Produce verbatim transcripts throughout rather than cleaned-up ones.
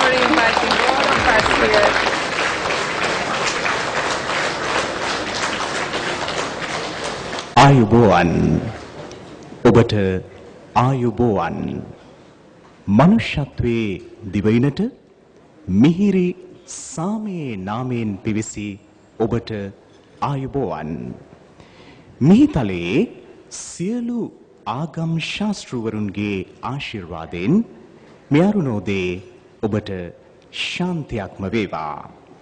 for inviting all of us here. ආයුබෝවන් ඔබට ආයුබෝවන් මනුෂ්‍යත්වයේ දිවයිනට මිහිරි සාමයේ නාමයෙන් පිවිසි ඔබට ආයුබෝවන් මිහිතලයේ සියලු ආගම් ශාස්ත්‍රවරුන්ගේ ආශිර්වාදයෙන් මෙයරුණෝදේ ඔබට ශාන්තියක්ම වේවා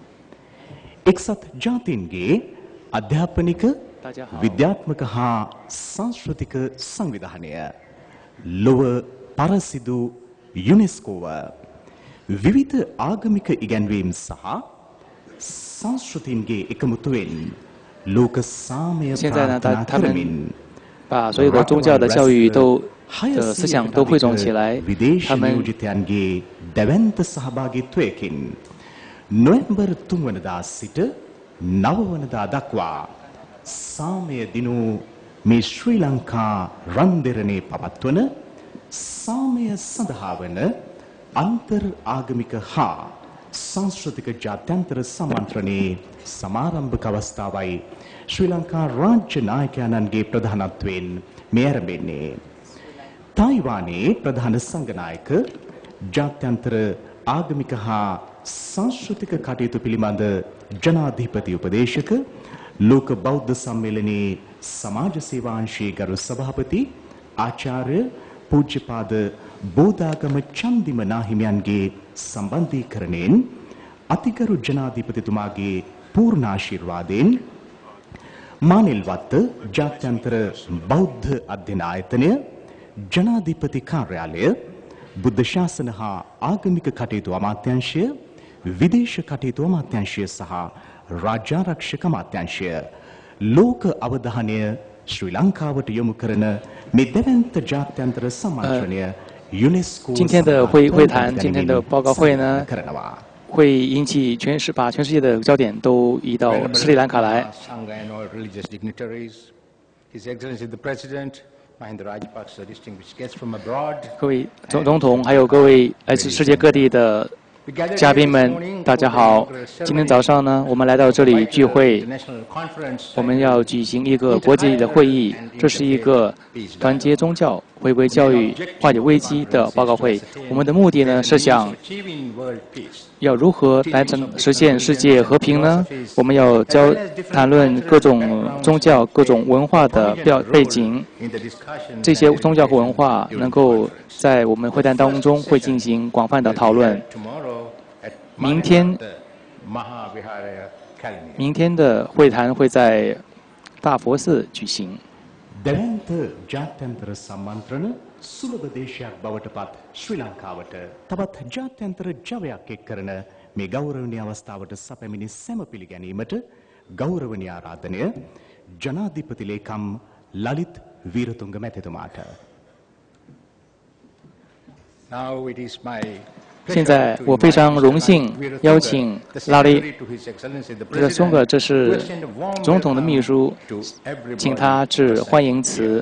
එක්සත් ජාතීන්ගේ අධ්‍යාපනික විද්‍යාත්මක හා සංස්කෘතික සංවිධානය ලොව පරසිදු යුනෙස්කෝව විවිධ ආගමික ඉගැන්වීම් සහ සංස්කෘතින්ගේ එකමුතුවෙන් ලෝක සාමය ප්‍රාර්ථනා කරමින් 把所有的宗教的教育都的思想都汇总起来，他们 නියෝජිතයන්ගේ දැවැන්ත සහභාගීත්වයකින් නොවැම්බර් තුන් වනදා සිට නව වනදා දක්වා සාමය දිනු මේ ශ්‍රී ලංකා රන්දෙරණේ පවත්වන සාමය සඳහා වන අන්තර් ආගමික හා සංස්කෘතික ජාත්‍යන්තර සමන්ත්‍රණයේ සමාරම්භක අවස්ථාවයි ශ්‍රී ලංකා රාජ්‍ය නායකයන්ගේ ප්‍රධානත්වයෙන් මේ ආරම්භෙන්නේ තායිවානයේ ප්‍රධාන සංඝනායක ජාත්‍යන්තර ආගමික හා සංස්කෘතික කටයුතු පිළිබඳ ජනාධිපති උපදේශක ලෝක බෞද්ධ සම්මේලනයේ සමාජ සේවාංශයේ ගරු සභාපති ආචාර්ය පූජ්‍යපාද බෝධාගම චන්දිම නාහිමියන්ගේ සම්බන්ධීකරණයෙන් අතිගරු ජනාධිපතිතුමාගේ පූර්ණ ආශිර්වාදයෙන් මානෙල්වත්ත ජාත්‍යන්තර බෞද්ධ අධ්‍යයන ආයතනය ජනාධිපති කාර්යාලය බුද්ධ ශාසන හා ආගමික කටයුතු අමාත්‍යාංශය විදේශ කටයුතු අමාත්‍යාංශය සහ රාජ්‍යාරක්ෂක අමාත්‍යාංශය ලෝක අවධානය ශ්‍රී ලංකාවට යොමු කරන මේ දැවැන්ත ජාත්‍යන්තර සම්මානය UNESCO 今天的会会谈，今天的报告会呢，会引起全世把全世界的焦点都移到斯里兰卡来。 各位总总统，还有各位来自世界各地的嘉宾们，大家好！今天早上呢，我们来到这里聚会，我们要举行一个国际的会议，这是一个团结宗教、回归教育、化解危机的报告会。我们的目的呢是想要如何来成实现世界和平呢？我们要交谈论各种宗教、各种文化的背背景，这些宗教和文化能够在我们会谈当中会进行广泛的讨论。 明天，明天的会谈会在大佛寺举行。 දැවැන්ත ජාත්‍යන්තර සම්මන්ත්‍රණ සුලභ දේශයක් බවට පත් ශ්‍රී ලංකාවට තවත් ජාත්‍යන්තර ජවයක් එක් කරන මේ ගෞරවනීය අවස්ථාවට සැපැමිණි සැම පිළිගැනීමට ගෞරවනීය ආරාධනය ජනාධිපති ලේකම් ලලිත් වීරතුංග මැතිතුමාට. Now it is my 现在我非常荣幸邀请拉里热松格，这是总统的秘书，请他致欢迎词。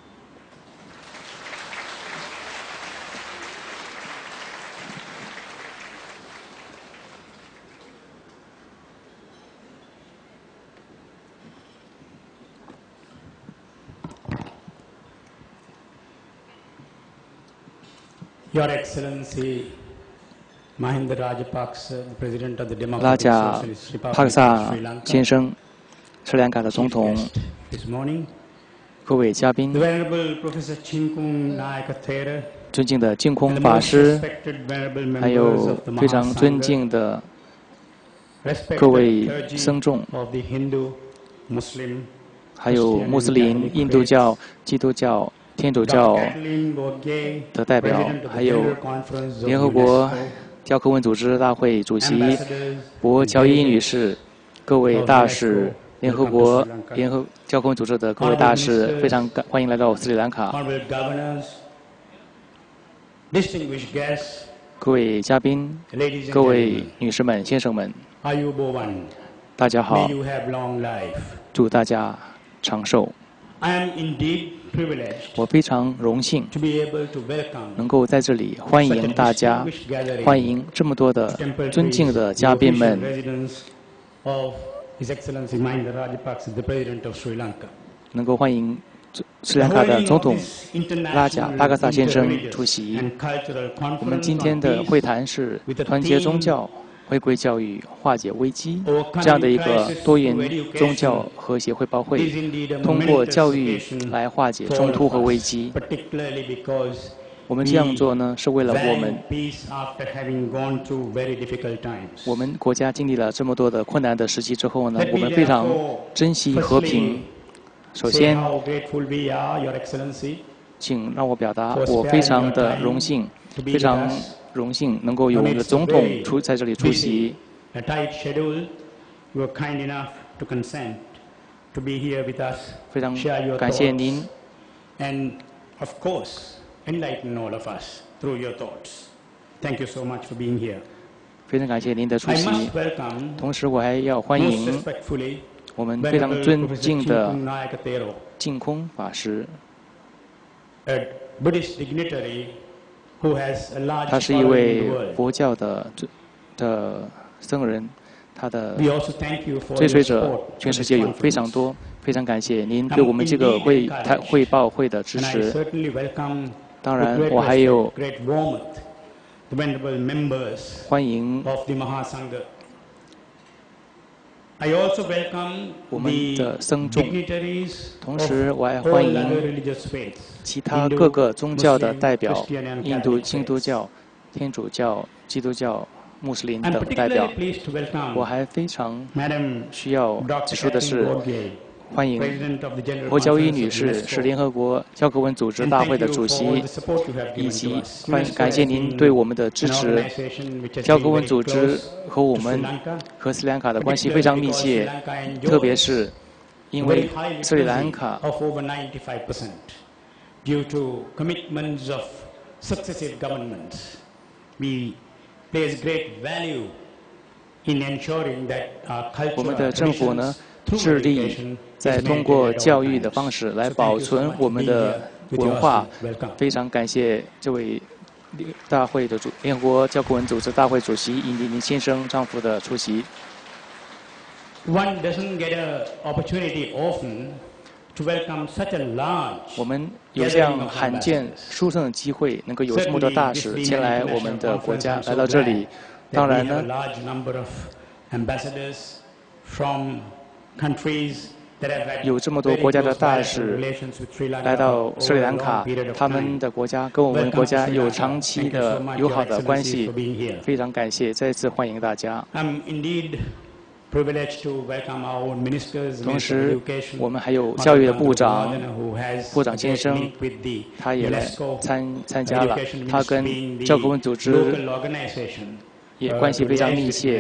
Your Excellency Mahinda Rajapaksa, the President of the 拉 Democratic 贾 Socialist 帕 Republic 克 of 萨 Sri Lanka, 先生，斯里兰卡的总统， this morning, 各位嘉宾 the，Venerable Professor Chinkum Nayakathera, 尊敬的净 and 空 the 法 most 师， respected venerable 还 members 有 of the 非常尊 Mahasangha, 敬的 respected 各位 clergy 僧众， of the Hindu, Muslim, 还有穆斯林、印度教、基督教、天主教 Doctor Kathleen Botgay, 的代表， President of 还 the 有 General Conference of 联合国 UNESCO, 教科文组织大会主席 ambassadors, 博乔伊女士，各位大使，联合国联合教科文组织的各位大使，非常感欢迎来到斯里兰卡。 honorable governors, distinguished guests, 各位嘉宾、 ladies and 各位 gentlemen, 女士们、先生们， Ayubowan, 大家好 may，you have long life. 祝大家长寿。 I am indeed privileged 我非常荣幸 to be able to welcome 能够在这里欢迎大家，欢迎这么多的尊敬的嘉宾们。 residents of His Excellency Mahinda Rajapaksa, the President of Sri Lanka. 能够欢迎斯里兰卡的总统拉贾巴格萨先生出席。我们今天的会谈是团结宗教、回归教育、化解危机这样的一个多元宗教和谐汇报会，通过教育来化解冲突和危机。我们这样做呢，是为了我们。 我们国家经历了这么多的困难的时期之后呢，我们非常珍惜和平。首先，请让我表达我非常的荣幸，非常荣幸能够有我们的总统出在这里出席。非常感谢您。 Enlighten all of us through your thoughts. Thank you so much for being here. 非常感谢您的出席。同时，我还要欢迎我们非常尊敬的净空法师。他是一位佛教的的僧人，他的追随者全世界有非常多。非常感谢您对我们这个会谈汇报会的支持。 当然，我还有欢迎我们的僧众，同时我还欢迎其他各个宗教的代表，印度、印度教、天主教、基督教、穆斯林等代表。我还非常需要指出的是。 欢迎侯交伊女士是联合国教科文组织大会的主席，以及欢感谢您对我们的支持。教科文组织和我们和斯里兰卡的关系非常密切，特别是因为斯里兰卡 due to commitments of successive governments, we place great value in ensuring that our culture. 我们的政府呢？ 致力在通过教育的方式来保存我们的文化。非常感谢这位大会的主联合国教科文组织大会主席尹迪宁先生丈夫的出席。 One doesn't get an opportunity often to welcome such a large. 我们有这样罕见殊胜的机会，能够有这么多大使前来我们的国家，来到这里。当然呢。 有这么多国家的大使来到斯里兰卡，他们的国家跟我们国家有长期的友好的关系，非常感谢，再次欢迎大家。同时，我们还有教育的部长，部长先生，他也来参参加了，他跟教科文组织也关系非常密切。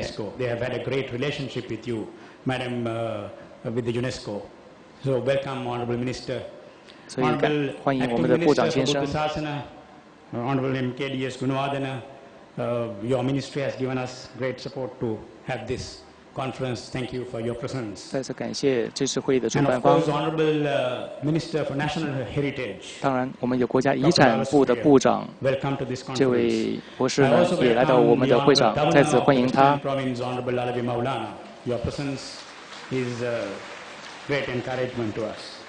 Madam, uh, with the UNESCO. So welcome, Honorable Minister. 所以感欢迎我们的部长先生。 Honorable M K D S Gunawardena, uh, your ministry has given us great support to have this conference. Thank you for your presence. 再次感谢这次会议的主 And 办 of 方。 course, Honorable uh, Minister for National Heritage. 当然，我们有国家遗产部的部长， Welcome to this 这 conference. 位博士呢也来到我们的会场，再次欢迎他。 Your presence is a great encouragement to us.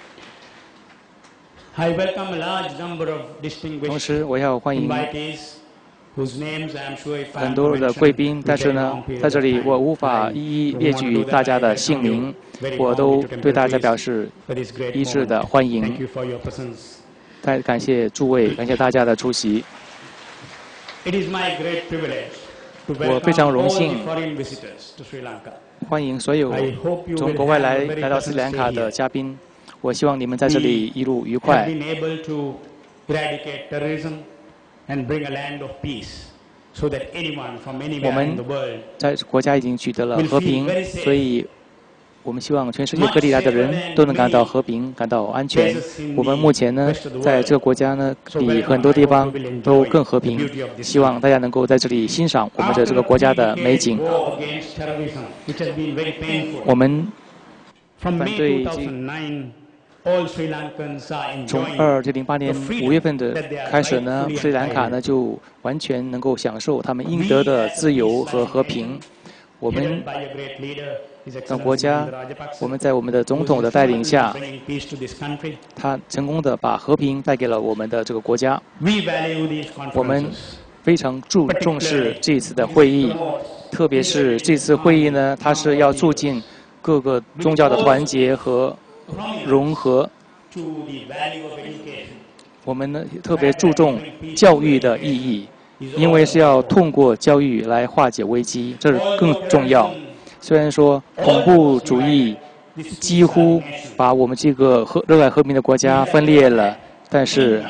I welcome a large number of 同 distinguished 时，我要欢迎 invitees whose names I am sure if I 很多的贵宾，但是呢，在这里我无法一一列举大家的姓名，我都对大家表示一致的欢迎。 Thank you for your presence. 再感谢诸位，感谢大家的出席。 It is my great privilege to 我非常 welcome 荣 all 幸 the foreign visitors to Sri Lanka. 欢迎所有从国外来来到斯里兰卡的嘉宾。我希望你们在这里一路愉 Have 快。 been able to eradicate terrorism and bring a land of peace, so that anyone from 我 anywhere in 们 the world 在国家已经取得了和平，所以我们希望全世界各地来的人都能感到和平，感到安全。我们目前呢，在这个国家呢，比很多地方都更和平。希望大家能够在这里欣赏我们的这个国家的美景。 war against terrorism, which has been very painful. 我们 From 反 May 对 two thousand nine all Sri Lankans are 从 enjoying 二零零八 the 年 freedom 五月份的 that they are 开始呢， rightfully 斯里兰卡呢 entitled. 就完全能够享受他们应得的自由和和平。我们 Headed by a great leader, His 的 Excellency 国家 Mahinda Rajapaksa, 我们在我们的总 who 统 is 的带领下 instrumental in bringing peace to this country. 他成功的把和平带给了我们的这个国家。 We value these 我们 conferences. 非常注重视这一次的会议，特别是这次会议呢，它是要促进各个宗教的团结和融合。 To the value of education. 我们呢特别注重教育的意义，因为是要通过教育来化解危机，这更重要。虽然说恐怖主义几乎把我们这个和热爱和平的国家分裂了，但是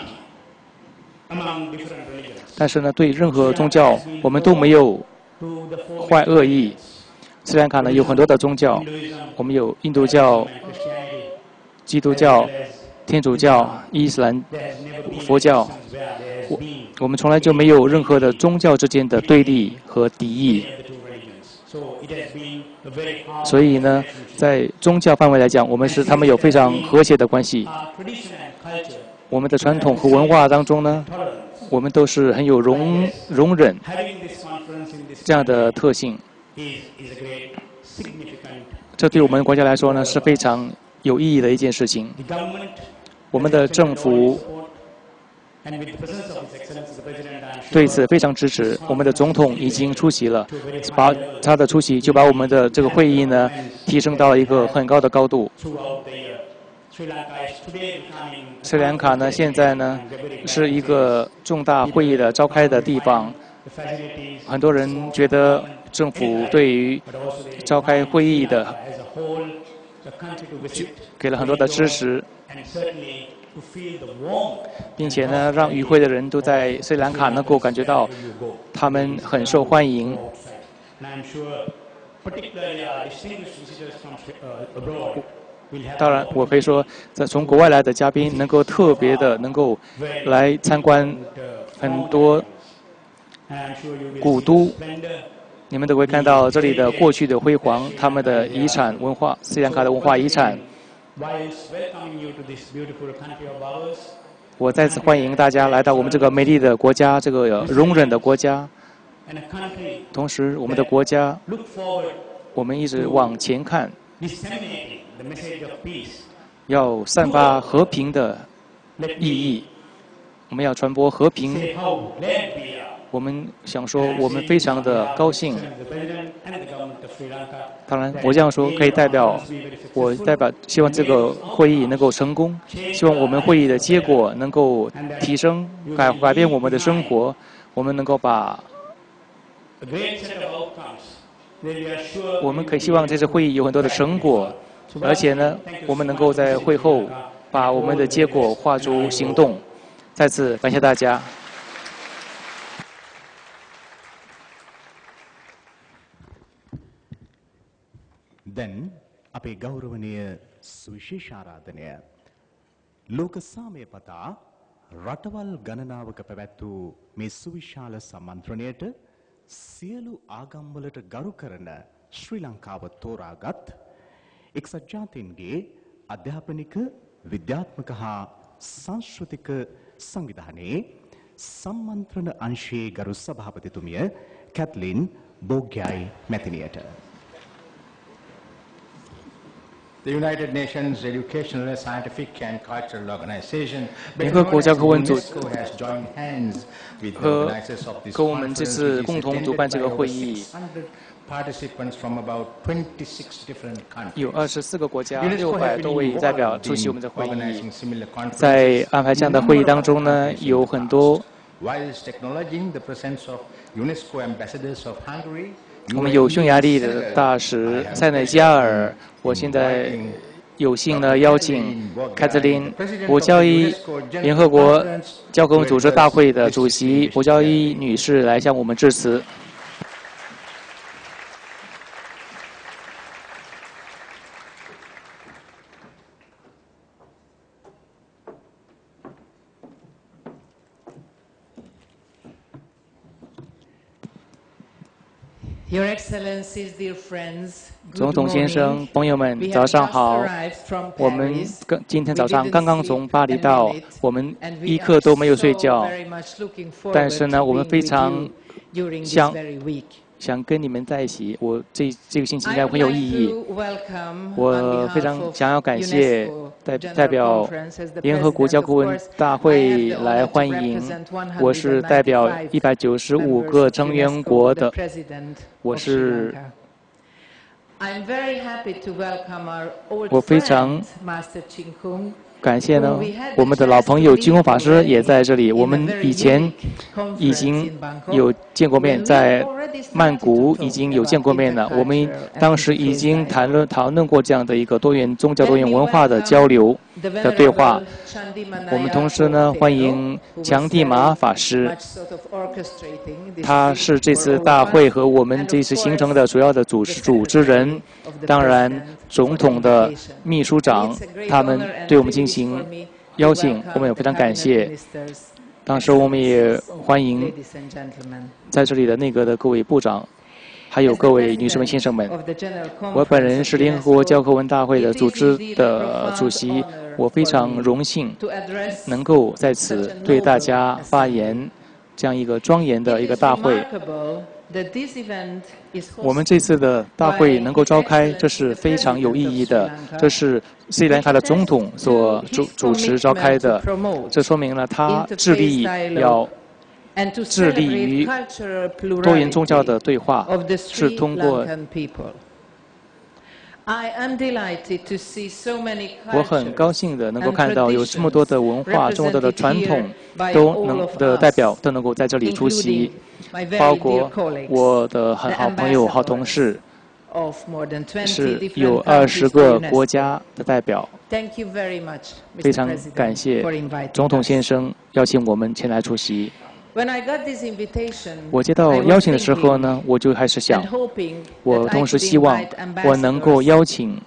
Among different religions. 但是呢，对任何宗教我们都没有 To the four 坏恶意。斯里兰卡呢有很多的宗教，我们有印度教、 Christianity. 基督教、天主教、伊斯兰、 There has never been 佛教。 instances where there has 我 been 我们从来就没有任何的宗教之间的对立和敌意。 of the two religions. So it has been a very harmful 所以呢， relationship. 在宗教范围来讲，我们是他们有非常和谐的关系。 Our tradition and culture, 我们的传统和文化当中呢， tolerance, 我们都是很有容容忍 having this conference in this 这样的特性。 is, is a great significant. 这对我们国家来说呢是非常有意义的一件事情。 The government 我们的政府 and with the presence of His Excellency the President, I'm sure 对此非常支持。我们的总统已经出席了，把他的出席就把我们的这个会议呢提升到了一个很高的高度。 throughout the year. Sri Lanka is today becoming 斯里兰卡呢现在呢是一个重大会议的召开的地方。 the facilities, 很多人觉得政府对于 but also the 召开会议的 as a whole, the country to visit, 给了很多的支持， and certainly to feel the warmth 并且呢让与会的人都在斯里兰卡能够感觉到 you go 他们很受欢迎。 outside. And I'm sure, particularly our distinguished visitors from uh, abroad, will have 当然，我可以说，在从国外来的嘉宾能够特别的能够来参观很多 and I'm sure you will 古 see 都 the，splendor 你们都会看到这里的过去的辉煌，他们的遗产文化，斯里兰卡的文化遗产。 whilst welcoming you to this beautiful country of ours. 我再次欢迎大家来到我们这个美丽的国家，这个容忍的国家。 And a country 同时，我们的国家， look forward 我们一直往前看， disseminating the message of peace. 要散发和平的 Let 意 me 义。我们要传播和平。 say how glad we are. 我们想说，我们非常的高兴。 The President and the government of Sri Lanka. 当然，我这样说可以代表我代表希望这个会议能够成功，希望我们会议的结果能够提升改改变我们的生活，我们能够把 A great set of outcomes. That we are sure 我们可以希望这次会议有很多的成果，而且呢，我们能够在会后把我们的结果化诸行动。再次感谢大家。 දැන් අපේ ගෞරවනීය සුවිශේෂාරාධනය ලෝක සාමය පතා රටවල් ගණනාවක පැවැත් වූ මේ සුවිශාල සම්මන්ත්‍රණයට සියලු ආගම්වලට ගරු කරන ශ්‍රී ලංකාව තෝරාගත් එක්සත් ජාතීන්ගේ අධ්‍යාපනික විද්‍යාත්මක හා සංස්කෘතික සංවිධානයේ සම්මන්ත්‍රණ අංශයේ ගරු සභාපතිතුමිය කැත්ලින් බෝග්යයි මැතිනියට The United Nations Educational, Scientific and Cultural Organization 联合国教科文组 UNESCO has joined hands with the 和 organizers of this 跟我们这 conference, 次 which is 共同主办这个 attended by 会 over 议 six hundred participants from about twenty-six different countries. 有二十四个国家， UNESCO 六 has 百 been 多位代表出席我 involved 们的 in 会议。 organizing similar conferences 在安排这样的会议当中呢，有很多 whilst acknowledging the presence of UNESCO ambassadors of Hungary. 我们有匈牙利的大使塞内加尔，我现在有幸呢邀请凯瑟琳博交伊联合国教科文组织大会的主席博交伊女士来向我们致辞。 Your Excellencies, dear friends, 总统先生，朋友们，早上好！我们刚今天早上刚刚从巴黎到，我们一刻都没有睡觉。但是呢，我们非常想想跟你们在一起。我这这个星期应该很有意义。我非常想要感谢代代表联合国教科文大会来欢迎。我是代表一百九十五个成员国的，我是。我非常感谢呢，我们的老朋友金空法师也在这里。我们以前已经有见过面，在曼谷已经有见过面了。我们当时已经谈论讨论过这样的一个多元宗教、多元文化的交流的对话。我们同时呢，欢迎强地玛法师，他是这次大会和我们这次行程的主要的组织组织人。当然，总统的秘书长他们对我们进行邀请，我们也非常感谢。当时我们也欢迎在这里的内阁的各位部长，还有各位女士们、先生们。我本人是联合国教科文大会的组织的主席，我非常荣幸能够在此对大家发言，这样一个庄严的一个大会。我们这次的大会能够召开，这是非常有意义的。这是斯里兰卡的总统所主主持召开的，这说明了他致力要致力于多元宗教的对话，是通过。我很高兴的能够看到有这么多的文化、这么多的传统都能的代表都能够在这里出席，包括我的很好朋友、好同事，是有二十个国家的代表。非常感谢总统先生邀请我们前来出席。我接到邀请的时候呢，我就开始想，我同时希望我能够邀请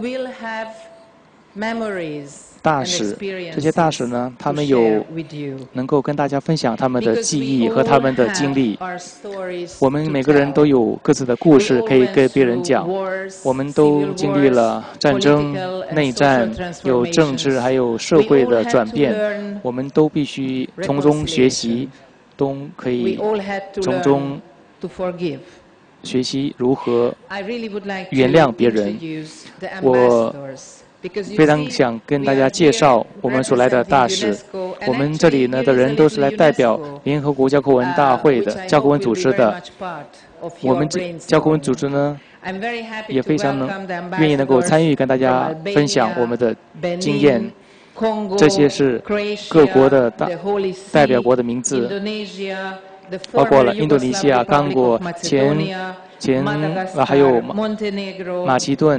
大使，这些大使呢，他们有能够跟大家分享他们的记忆和他们的经历。我们每个人都有各自的故事可以跟别人讲，我们都经历了战争、内战，有政治还有社会的转变，我们都必须从中学习。都可以从中学习如何原谅别人。我非常想跟大家介绍我们所来的大使。我们这里呢的人都是来代表联合国教科文大会的教科文组织的。我们这教科文组织呢也非常能愿意能够参与跟大家分享我们的经验。这些是各国的代代表国的名字，包括了印度尼西亚、刚果、前前啊，还有马其顿、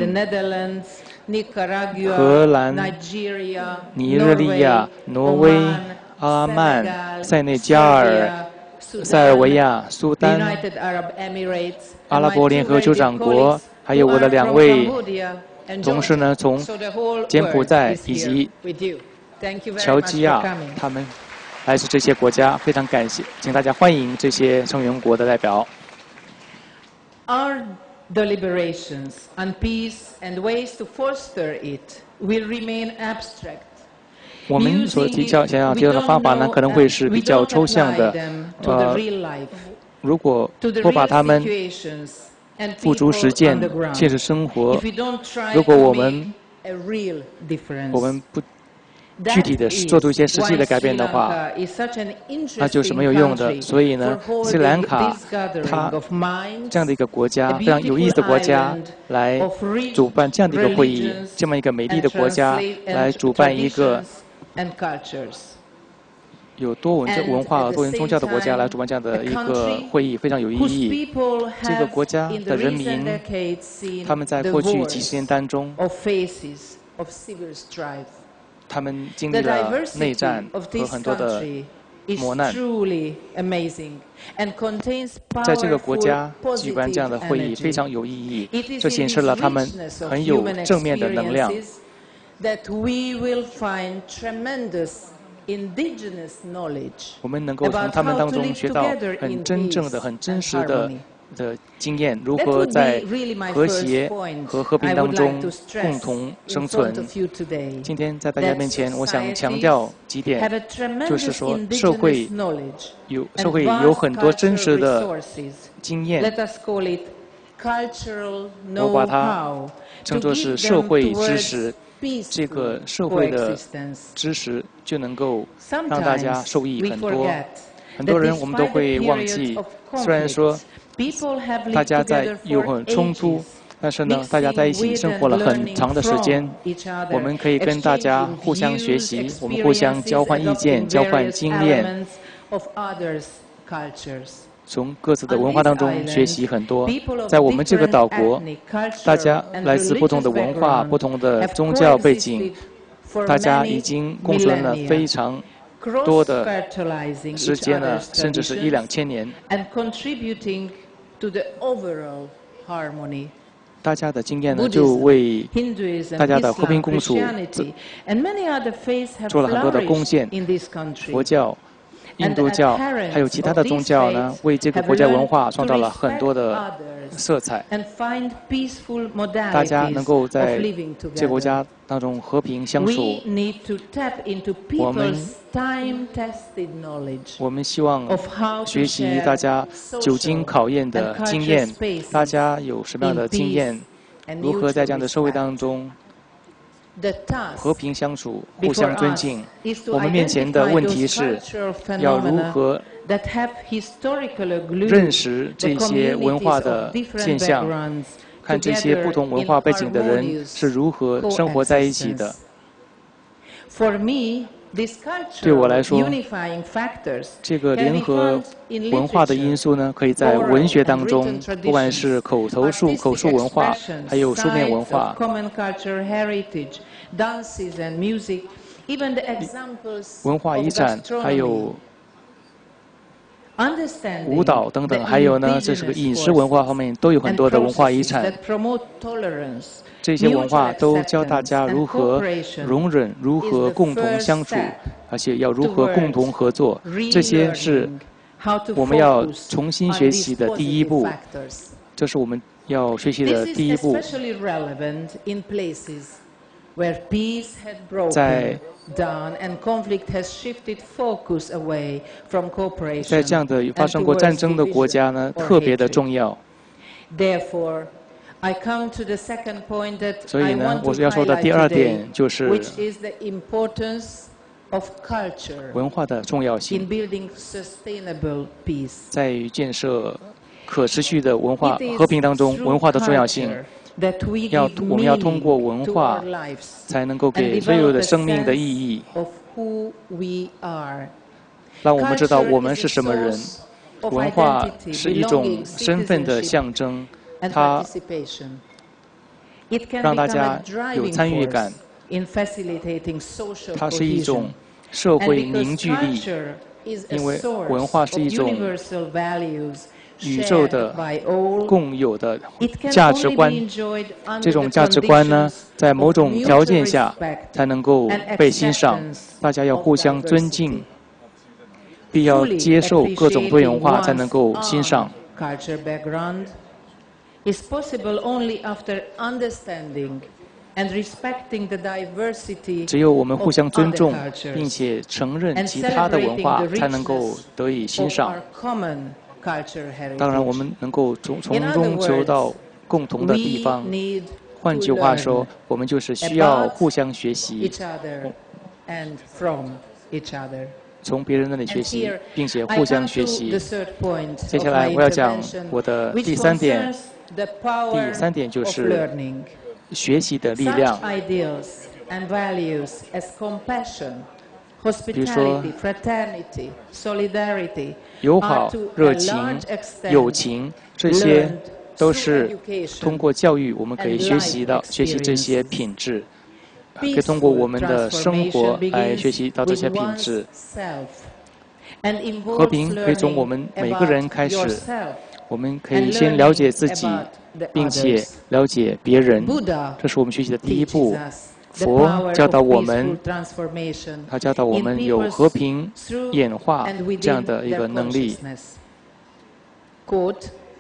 荷兰、尼日利亚、挪威、阿曼、塞内加尔、塞尔维亚、苏丹、阿拉伯联合酋长国，还有我的两位。同时呢，从柬埔寨以及乔治亚，他们来自这些国家，非常感谢，请大家欢迎这些成员国的代表。 Our deliberations on peace and ways to foster it will remain abstract. 我们所提交想要提交的方法呢，可能会是比较抽象的，呃，如果不把它们付诸实践，切实生活。如果我们我们不具体的做出一些实际的改变的话，那就是没有用的。所以呢，斯里兰卡它这样的一个国家，非常有意思的国家，来主办这样的一个会议，这么一个美丽的国家来主办一个有多文文化和多元宗教的国家来主办这样的一个会议，非常有意义。这个国家的人民，他们在过去几十年当中，他们经历了内战和很多的磨难。在这个国家举办这样的会议非常有意义，这显示了他们很有正面的能量。我们能够从他们当中学到很真正的、很真实的的经验，如何在和谐和和平当中共同生存。今天在大家面前，我想强调几点，就是说社会有社会有很多真实的经验，我把它称作是社会知识。这个社会的知识就能够让大家受益很多。很多人我们都会忘记，虽然说大家在有很冲突，但是呢，大家在一起生活了很长的时间，我们可以跟大家互相学习，我们互相交换意见、交换经验，从各自的文化当中学习很多。在我们这个岛国，大家来自不同的文化、不同的宗教背景，大家已经共存了非常多的时间了，甚至是一两千年。大家的经验呢，就为大家的和平共处做了很多的贡献。佛教、印度教还有其他的宗教呢，为这个国家文化创造了很多的色彩。大家能够在这个国家当中和平相处。我们我们希望学习大家久经考验的经验，大家有什么样的经验，如何在这样的社会当中和平相处、互相尊敬。我们面前的问题是，要如何认识这些文化的现象，看这些不同文化背景的人是如何生活在一起的。对我来说，这个联合文化的因素呢，可以在文学当中，不管是口头述、口述文化，还有书面文化，文化遗产，还有舞蹈等等，还有呢，这是个饮食文化方面都有很多的文化遗产。这些文化都教大家如何容忍、如何共同相处，而且要如何共同合作。这些是我们要重新学习的第一步，这是我们要学习的第一步。在在这样的发生过战争的国家呢，特别的重要。所以呢，我要说的第二点就是文化的重要性，在于建设可持续的文化和平当中，文化的重要性。要我们要通过文化，才能够给所有的生命的意义，让我们知道我们是什么人。文化是一种身份的象征，它让大家有参与感，它是一种社会凝聚力，因为文化是一种宇宙的共有的价值观，这种价值观呢，在某种条件下才能够被欣赏。大家要互相尊敬，必要接受各种多元文化才能够欣赏。只有我们互相尊重，并且承认其他的文化，才能够得以欣赏。当然，我们能够从从中求到共同的地方。换句话说，我们就是需要互相学习，从别人那里学习，并且互相学习。接下来我要讲我的第三点，第三点就是学习的力量。比如说，友好、热情、友情，这些都是通过教育我们可以学习到、学习这些品质，可以通过我们的生活来学习到这些品质。和平可以从我们每个人开始，我们可以先了解自己，并且了解别人，这是我们学习的第一步。佛教导我们，他教导我们有和平演化这样的一个能力。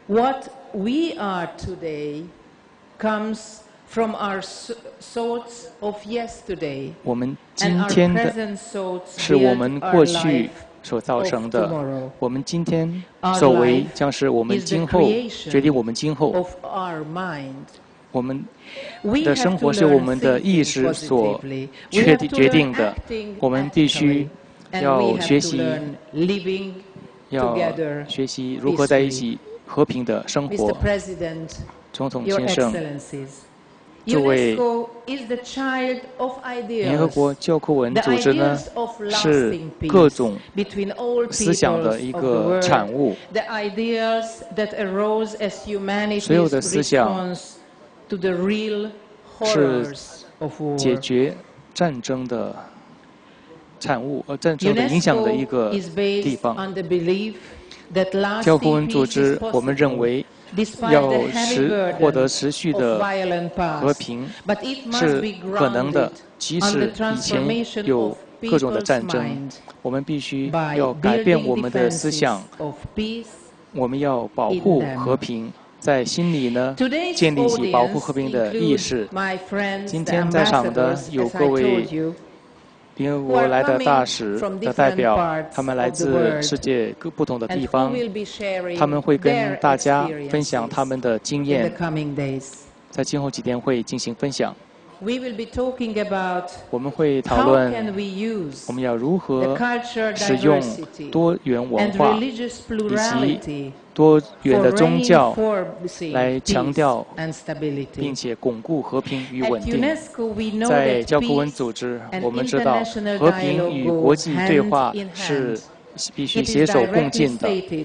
what we are today comes from our thoughts of yesterday, 我们今 and our 天的 present thoughts 是我们 build 过 our 去 life 所造成 of 的 tomorrow.， 我们今天 Our 所为 life 将是我们 is the 今后 creation 决定我们今后。 of our mind. 我们 We 的 have 生 to 活是我 learn 们的 thinking 意识所 positively. We 确 have 定 to 决 learn 定的。 acting 我们必须 ethically, and 要 we have 学 to 习， learn living 要 together 学习如何在一起和平的生 Mister 活。 President, 总统 Your 先生， Excellencies, 诸位 UNESCO is the child of 联合 ideas. 国教科文 The 组织呢 ideas of 是 lasting 各 peace 种 between all 思想的 peoples 一 of the 个产 world. 物。 The ideas that arose as 所有的 humanity's 思想 response to the real 是 horrors of war. 解决战争的产物，呃，战争的影响的一 UNESCO 个 is 地 based 方。 on the belief that 教科 lasting 文组 peace 织 is， 我们认 possible 为 despite 要 the heavy 持获得 burden 持续 of 的 violent 和 past. 平 But it must 是 be 可能 grounded 的，即 on 使 the 以前 transformation 有 of 各种的 people's 战争， mind 我们必须 by 要改变 building 我们的思 defenses 想， of peace. 我们要保护 in them 和平，在心里呢 Today's 建立起保护 audience 和平的意 includes 识。 my friends, 今 the 天在场的 ambassadors, 有 as 各 I 位 told you, 联合国来的大使 who are coming from 的代表 different， 他们 parts 来 of the 自 world 世界各不同的 and 地 who 方， will be sharing 他们会跟 their 大家 experiences 分享他们的经 in the 验， coming days. 在今后几天会进行分享。 We will be talking about 我们会讨 how 论 can we use 我们要如 the 何 cultural 使用 diversity 多元文 and 化 religious plurality 多元的 for 宗教， reinforcing 来强 peace 调 and 并 stability. 且巩固和平与 At 稳定。 UNESCO, we know 在 that 教科文 peace 组织， and 我们知道 international 和平 dialogue 与 go 国际对 hand 话 in 是 hand. 必须 It 携 is 手共 directly 进的。 stated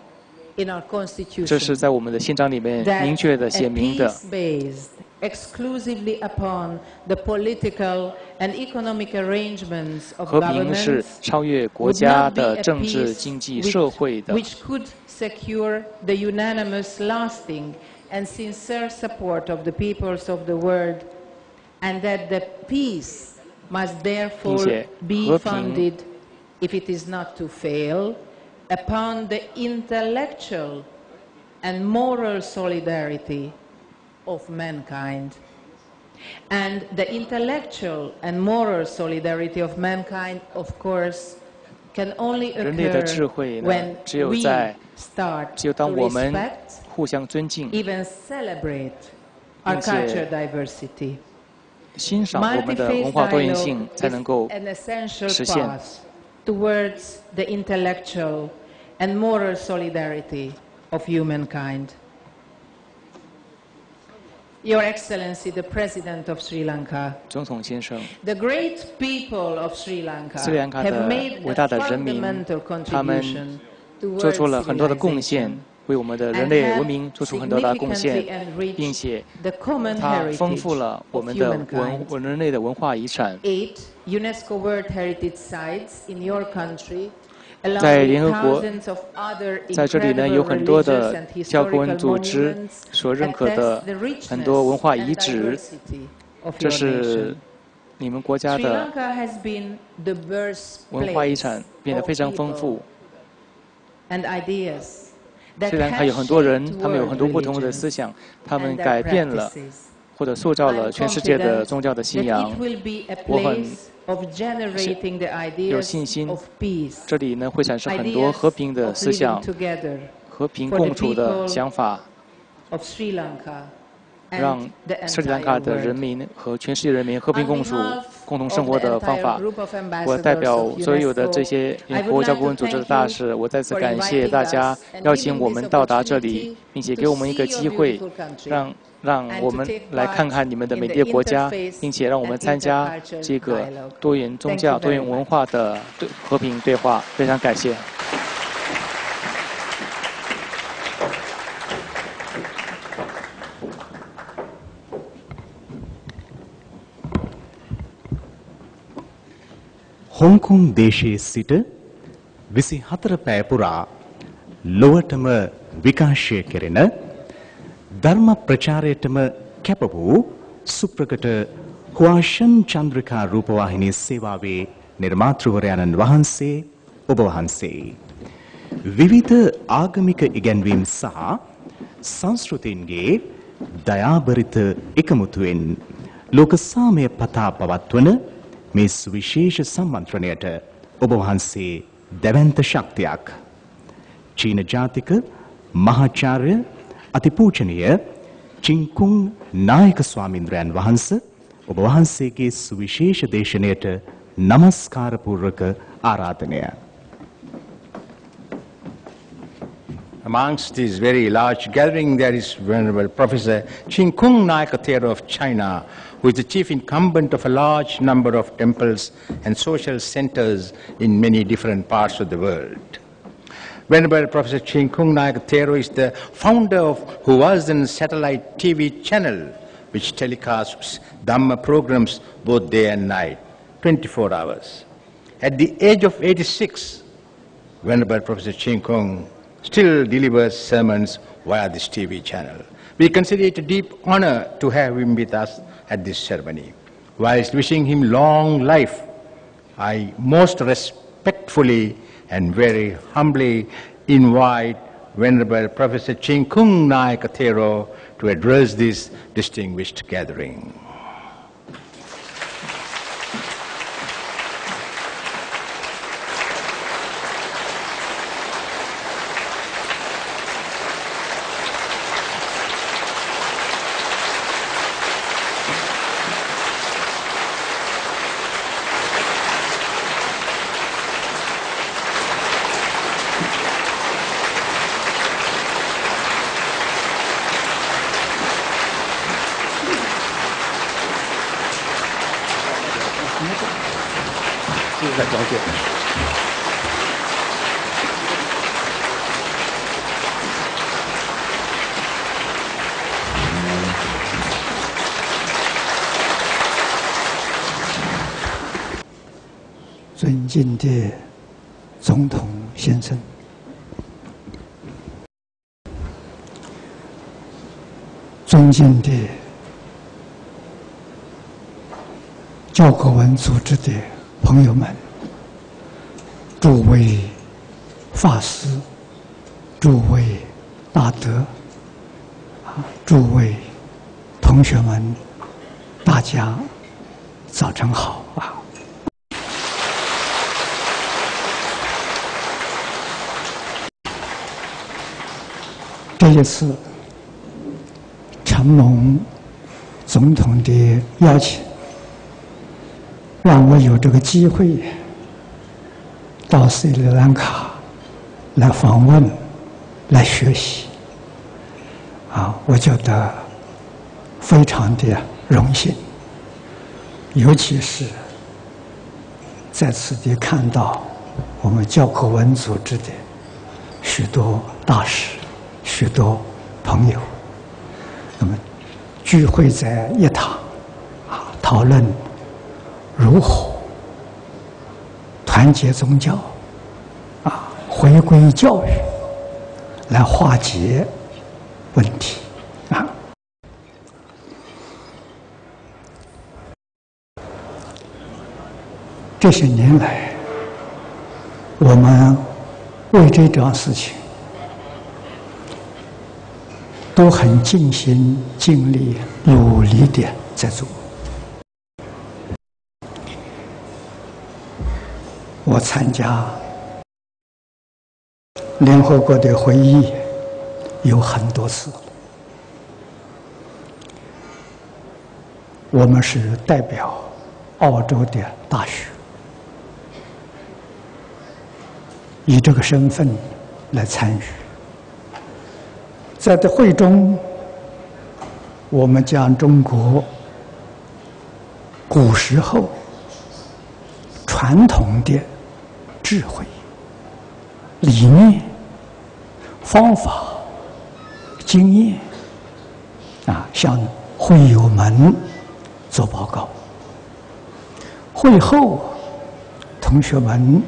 in our 这是 constitution 在我们的宪章里面 that 明确的写 a 明的。 peace based exclusively upon the political and economic arrangements of 和平是 governments 超越国 would 家 not be 的 a 政治、 peace 经济、 which, 社会的， which could secure the unanimous, lasting, and sincere support of the peoples of the world, and that the peace must 并 therefore 且 be 和平 founded, if it is not to fail, upon the intellectual and moral solidarity of mankind. And the intellectual and moral solidarity of mankind, of course, can only 人类的智 occur 慧呢 when， 只有 we 在 start 只有 to 当我们 respect, 互相尊敬、 even celebrate our 并且 cultural diversity. 欣赏我们的 Multi-faith 文化多元 dialogue 性，才 is 能够 an essential 实现。 path towards the intellectual and moral solidarity of humankind. Your Excellency, the President of Sri Lanka, 总统先生， the great people of Sri Lanka 斯里兰卡 have 的 made 伟 a 大的人民， fundamental 他们 contribution to 做 world 出了很多的贡献 civilization， 为我们的人 and 类 have 文明做出很多的贡献 significantly enriched 并且 the common 它 heritage 丰富了我 of 们的文 humankind. 文人类的文化遗产。 Eight UNESCO World Heritage Sites in your country, along 在 with 联合国 thousands of other 在这里呢， incredible 有很多 religious 的 and 教科文 historical 组织 monuments 所认可 attest 的 the richness 很多文化 and 遗址， diversity of 这 your 是 nation. 你们国家 Sri 的 Lanka has been the 文化遗 birthplace 产变得 of 非常丰 people 富。 and ideas that 虽然还 have 有很多人， shaped 他们有 world 很多不同的 religions 思想，他们 and their 改变了 practices. 或者塑造 I'm 了全世界的 confident 宗教的信 that 仰 it。will be a 我很 place of generating the 有 ideas 信心 of peace, 这里呢会产生很多 ideas 和平的 of 思 living 想、 together 和平 for the 共处的 people 想法， of Sri Lanka 让 and the 斯里兰卡 entire 的人 world. 民和全世界人民和平 On 共处、 behalf 共同 of 生活 the 的方 entire 法。 group of 我代 ambassadors 表 of 所有的 UNESCO, 这些 I 联 would 合国 like 教 to 科文组织的 thank 大 you 使，我再次 for 感谢 inviting 大家 us and 邀请 giving 我 this 们到达这 opportunity 里，并且 to 给我们一个 see your 机会 beautiful country， 让让 and 我 to 们 take 来看 part 看你们的 in 美 the 丽的国家， interfaith 并且让我们 and 参加 intercultural 这个 dialogue. 多元宗 Thank 教、 you 多 very 元文 much. 化的对和平对话。非常感谢。 Hong Kong දේශයේ සිට විසිහතර පැය පුරා ලොවටම විකාශය කෙරෙන ධර්ම ප්‍රචාරයටම කැප වූ සුප්‍රකට හුවාෂන් චන්ද්‍රිකා රූපවාහිනී සේවාවේ නිර්මාතෘවරයාණන් වහන්සේ ඔබ වහන්සේ විවිධ ආගමික ඉගැන්වීම් සහ සංස්කෘතීන්ගේ දයාබරිත එකමුතුවෙන් ලෝක සාමය පතා පවත්වන මේ සුවිශේෂ සම්මන්ත්‍රණයට ඔබ වහන්සේ දැවැන්ත ශක්තියක්. චීන ජාතික මහාචාර්ය අතිපූජනීය චින්කුන් නායක ස්වාමීන්ද්‍රයන් වහන්සේ ඔබ වහන්සේගේ සුවිශේෂ දේශනයට නමස්කාර පූර්වක ආරාධනය. Amongst this very large gathering, there is Venerable Professor Chinkung Nayaka Thero of China, who is the chief incumbent of a large number of temples and social centers in many different parts of the world. Venerable Professor Chinkung Nayaka Thero is the founder of Huazhen Satellite T V channel, which telecasts Dhamma programs both day and night, twenty-four hours. At the age of eighty-six, Venerable Professor Chinkung still delivers sermons via this T V channel. We consider it a deep honor to have him with us at this ceremony. Whilst wishing him long life, I most respectfully and very humbly invite Venerable Professor Chinkung Nayaka Thero to address this distinguished gathering. 尊敬的总统先生，尊敬的教科文组织的朋友们，诸位法师，诸位大德，啊，诸位同学们，大家早晨好啊！这一次承蒙总统的邀请，让我有这个机会到斯里兰卡来访问、来学习，啊，我觉得非常的荣幸，尤其是在此地看到我们教科文组织的许多大使、许多朋友，那么聚会在一堂，啊，讨论如何团结宗教，啊，回归教育，来化解问题，啊。这些年来，我们为这桩事情都很尽心尽力、努力的在做。我参加联合国的会议有很多次，我们是代表澳洲的大学，以这个身份来参与。在这会中，我们将中国古时候传统的智慧、理念、方法、经验啊，向会友们做报告。会后，同学们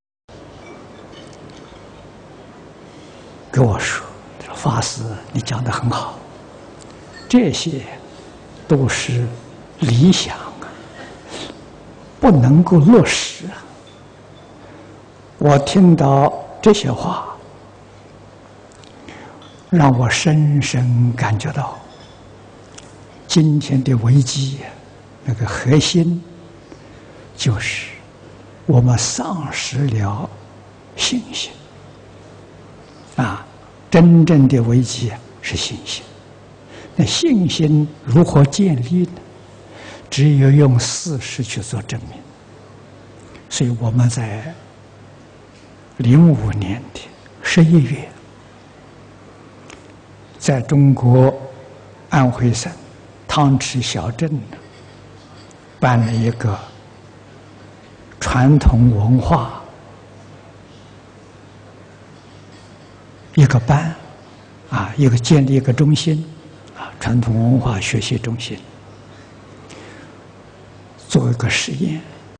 跟我说：“法师，你讲得很好，这些都是理想啊，不能够落实啊。”我听到这些话， 让我深深感觉到，今天的危机那个核心就是我们丧失了信心。啊，真正的危机是信心。那信心如何建立呢？只有用事实去做证明。所以我们在零五年的十一月，在中国安徽省汤池小镇呢，办了一个传统文化一个班，啊，一个建立一个中心，啊，传统文化学习中心，做一个实验。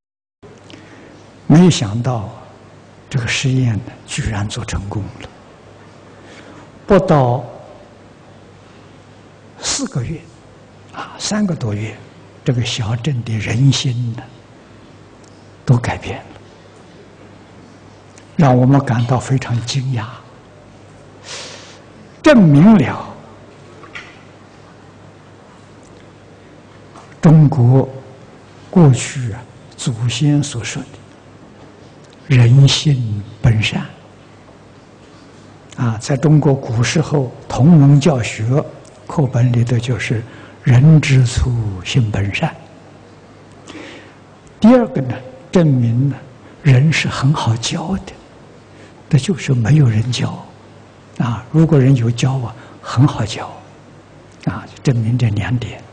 没有想到这个实验呢，居然做成功了。不到四个月，啊，三个多月，这个小镇的人心呢，都改变了，让我们感到非常惊讶，证明了中国过去啊祖先所说的人性本善啊，在中国古时候同文教学课本里头就是人之初性本善。第二个呢，证明呢人是很好教的，那就是没有人教啊。如果人有教啊，很好教啊，就证明这两点。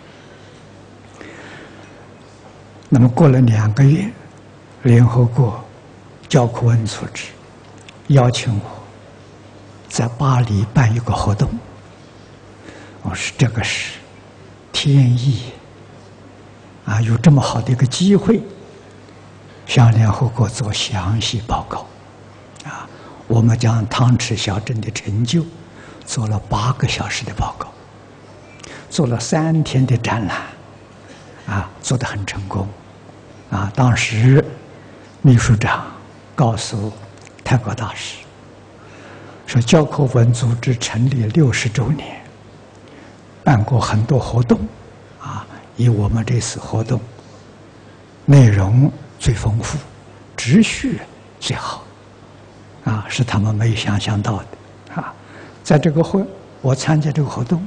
那么过了两个月，联合国教科文组织邀请我在巴黎办一个活动。我说这个是天意啊，有这么好的一个机会，向联合国做详细报告啊。我们将汤池小镇的成就做了八个小时的报告，做了三天的展览啊，做得很成功啊。当时秘书长告诉泰国大使说，教科文组织成立六十周年，办过很多活动啊，以我们这次活动内容最丰富，秩序最好啊，是他们没有想象到的啊。在这个会，我参加这个活动，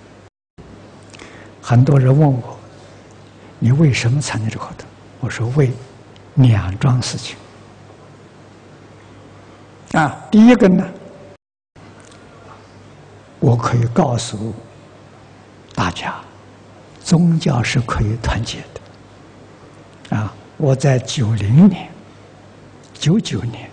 很多人问我，你为什么参加这个活动？我说为两桩事情啊。第一个呢，我可以告诉大家，宗教是可以团结的啊。我在九零年、九九年，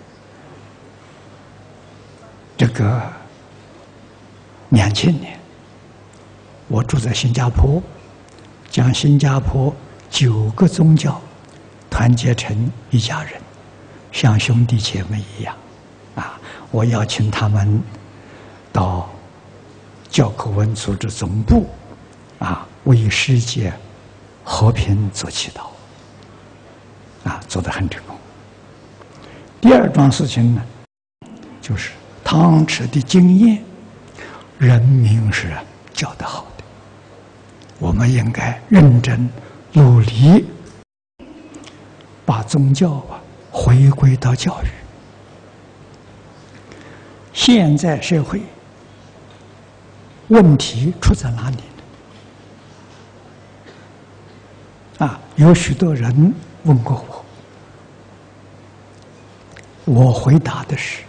这个两千年，我住在新加坡，将新加坡九个宗教团结成一家人，像兄弟姐妹一样啊。我邀请他们到教科文组织总部啊，为世界和平做祈祷啊，做得很成功。第二桩事情呢，就是汤池的经验，人民是教得好的，我们应该认真努力，把宗教啊回归到教育。现在社会问题出在哪里呢？啊，有许多人问过我，我回答的是，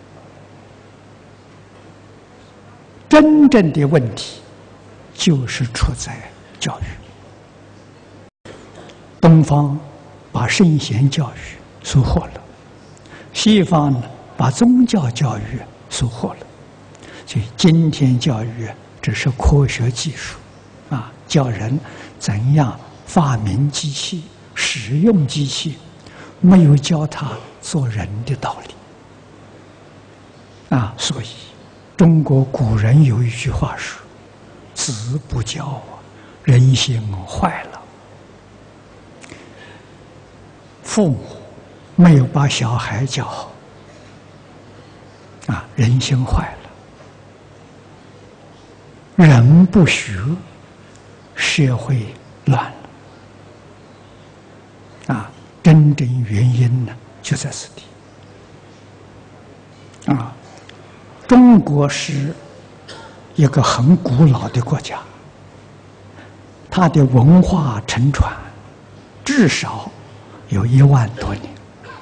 真正的问题就是出在教育。东方把圣贤教育收获了，西方呢把宗教教育收获了。所以今天教育只是科学技术啊，教人怎样发明机器、使用机器，没有教他做人的道理啊。所以中国古人有一句话说：“子不教啊，人心坏了。”父母没有把小孩教好啊，人心坏了。 人不学，社会乱了。啊，真正原因呢，就在此地。啊，中国是一个很古老的国家，它的文化沉传至少有一万多年。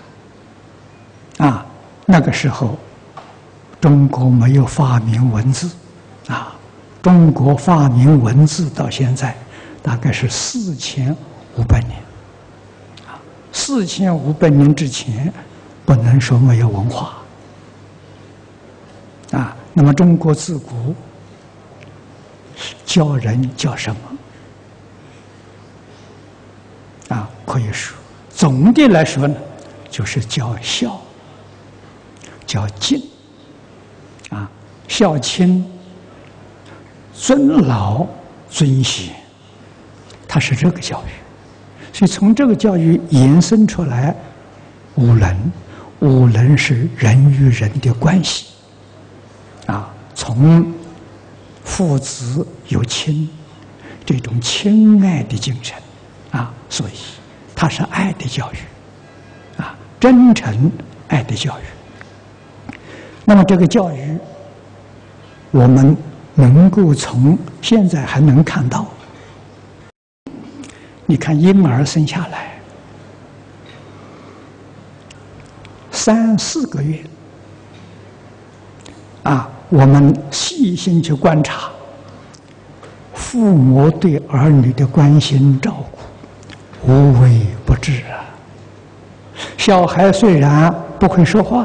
啊，那个时候中国没有发明文字，啊，中国发明文字到现在大概是四千五百年。啊，四千五百年之前，不能说没有文化。啊，那么中国自古教人叫什么？啊，可以说总的来说呢，就是教孝、教敬，啊，孝亲、尊老、尊贤，它是这个教育。所以从这个教育延伸出来，五伦，五伦是人与人的关系。啊，从父子有亲这种亲爱的精神，啊，所以它是爱的教育，啊，真诚爱的教育。那么这个教育，我们能够从现在还能看到。你看婴儿生下来三四个月。啊，我们细心去观察，父母对儿女的关心照顾，无微不至啊。小孩虽然不会说话，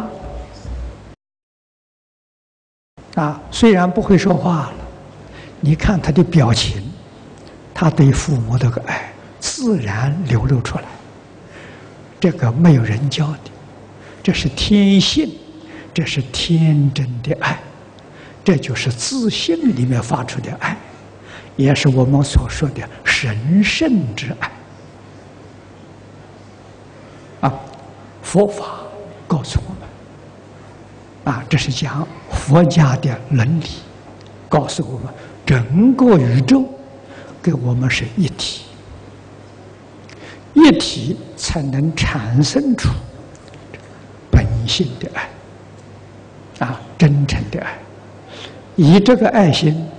啊，虽然不会说话了，你看他的表情，他对父母的个爱自然流露出来。这个没有人教的，这是天性。这是天真的爱，这就是自信里面发出的爱，也是我们所说的神圣之爱。啊，佛法告诉我们，啊，这是讲佛家的伦理，告诉我们整个宇宙跟我们是一体，一体才能产生出本性的爱。啊，真诚的爱，以这个爱心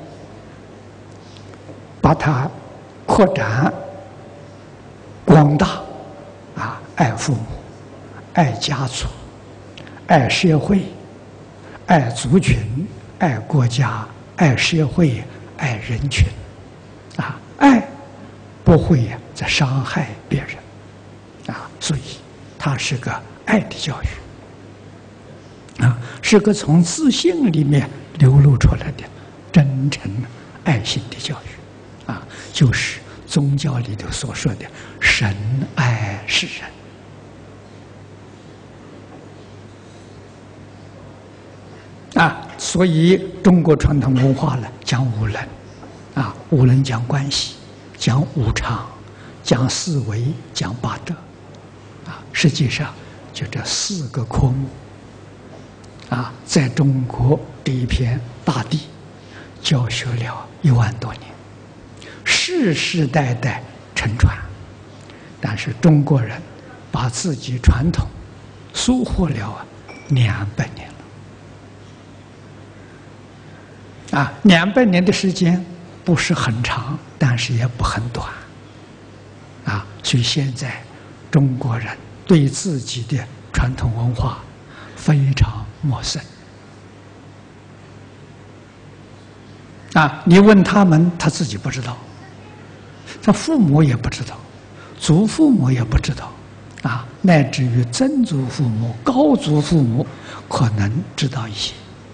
把它扩展广大，啊，爱父母，爱家族，爱社会，爱族群，爱国家，爱社会，爱人群，啊，爱不会呀在伤害别人，啊，所以它是个爱的教育。啊，是个从自信里面流露出来的真诚、爱心的教育，啊，就是宗教里头所说的“神爱世人”。啊，所以中国传统文化呢，讲五伦，啊，五伦讲关系，讲五常，讲四维，讲八德，啊，实际上就这四个科目。啊，在中国这一片大地教学了一万多年，世世代代承传。但是中国人把自己传统疏忽了啊两百年了。啊，两百年的时间不是很长，但是也不很短。啊，所以现在中国人对自己的传统文化非常陌生。啊，你问他们，他自己不知道，他父母也不知道，祖父母也不知道，啊，乃至于曾祖父母、高祖父母可能知道一些。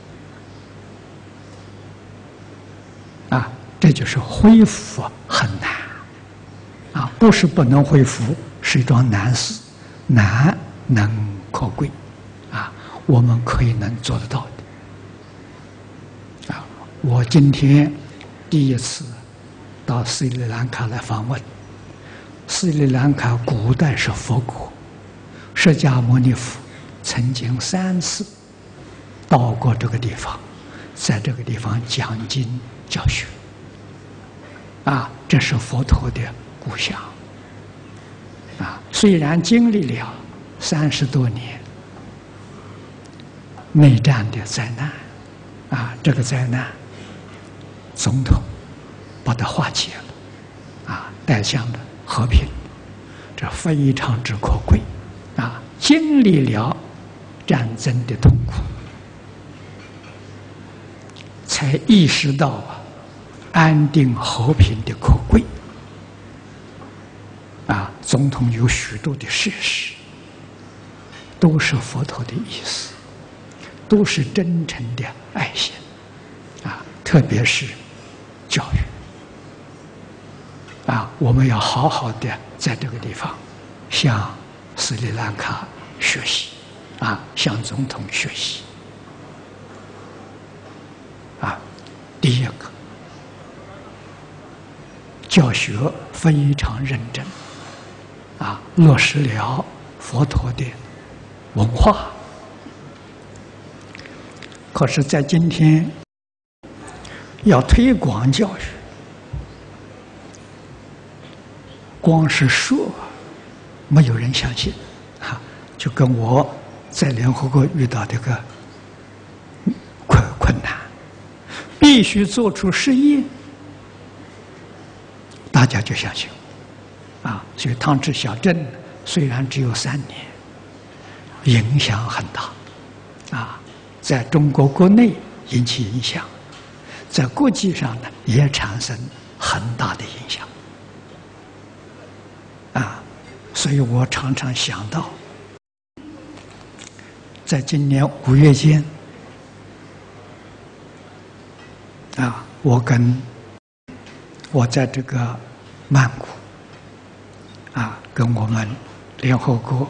啊，这就是恢复很难。啊，不是不能恢复，是一桩难事，难能可贵。啊，我们可以能做得到的。啊，我今天第一次到斯里兰卡来访问。斯里兰卡古代是佛国，释迦牟尼佛曾经三次到过这个地方，在这个地方讲经教学。啊，这是佛陀的故乡。啊，虽然经历了三十多年内战的灾难，啊，这个灾难总统把它化解了，啊，带向了和平，这非常之可贵。啊，经历了战争的痛苦，才意识到啊，安定和平的可贵。啊，总统有许多的事实，都是佛陀的意思，都是真诚的爱心。啊，特别是教育。啊，我们要好好的在这个地方向斯里兰卡学习，啊，向总统学习。啊，第一个，教学非常认真，啊，落实了佛陀的文化。可是，在今天要推广教育，光是说，没有人相信，哈，就跟我在联合国遇到这个困困难，必须做出实验，大家就相信，啊，所以汤池小镇虽然只有三年，影响很大，啊，在中国国内引起影响，在国际上呢也产生很大的影响。啊，所以我常常想到，在今年五月间，啊，我跟我在这个曼谷，啊，跟我们联合国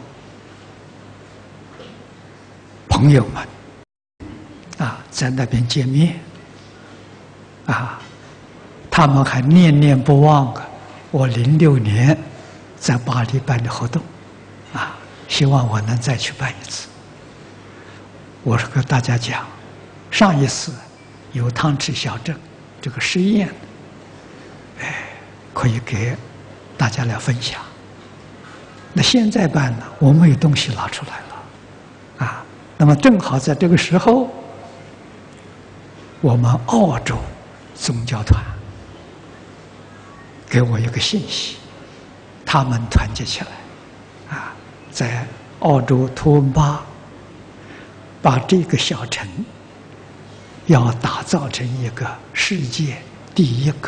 朋友们，啊，在那边见面，啊，他们还念念不忘啊，我零六年。在巴黎办的活动，啊，希望我能再去办一次。我是跟大家讲，上一次有汤池小镇这个实验，哎，可以给大家来分享。那现在办呢，我们有东西拿出来了，啊，那么正好在这个时候，我们澳洲宗教团给我一个信息。他们团结起来，啊，在澳洲图文巴把这个小城要打造成一个世界第一个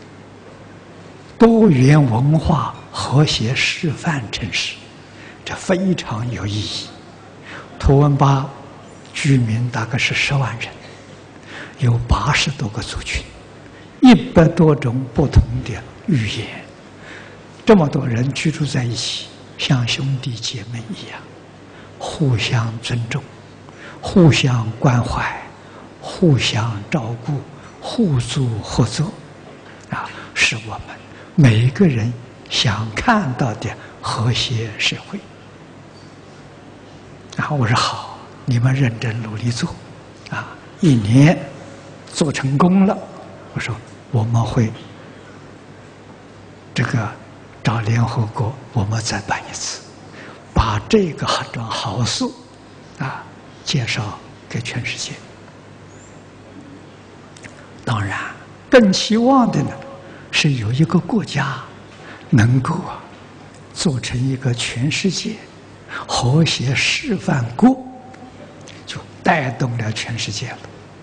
多元文化和谐示范城市，这非常有意义。图文巴居民大概是十万人，有八十多个族群，一百多种不同的语言。这么多人居住在一起，像兄弟姐妹一样，互相尊重，互相关怀，互相照顾，互助合作，啊，是我们每一个人想看到的和谐社会。然后我说好，你们认真努力做，啊，一年做成功了，我说我们会这个。找联合国，我们再办一次，把这个桩好事啊介绍给全世界。当然，更期望的呢是有一个国家能够啊做成一个全世界和谐示范国，就带动了全世界了。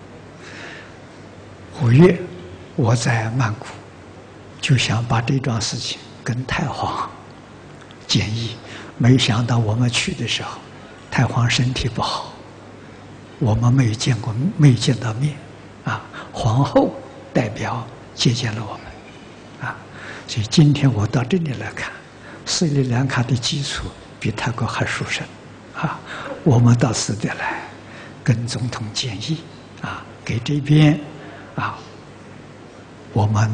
五月我在曼谷，就想把这桩事情。跟太皇建议，没想到我们去的时候，太皇身体不好，我们没有见过，没有见到面，啊，皇后代表接见了我们，啊，所以今天我到这里来看，斯里兰卡的基础比泰国还殊胜，啊，我们到此地来，跟总统建议，啊，给这边，啊，我们。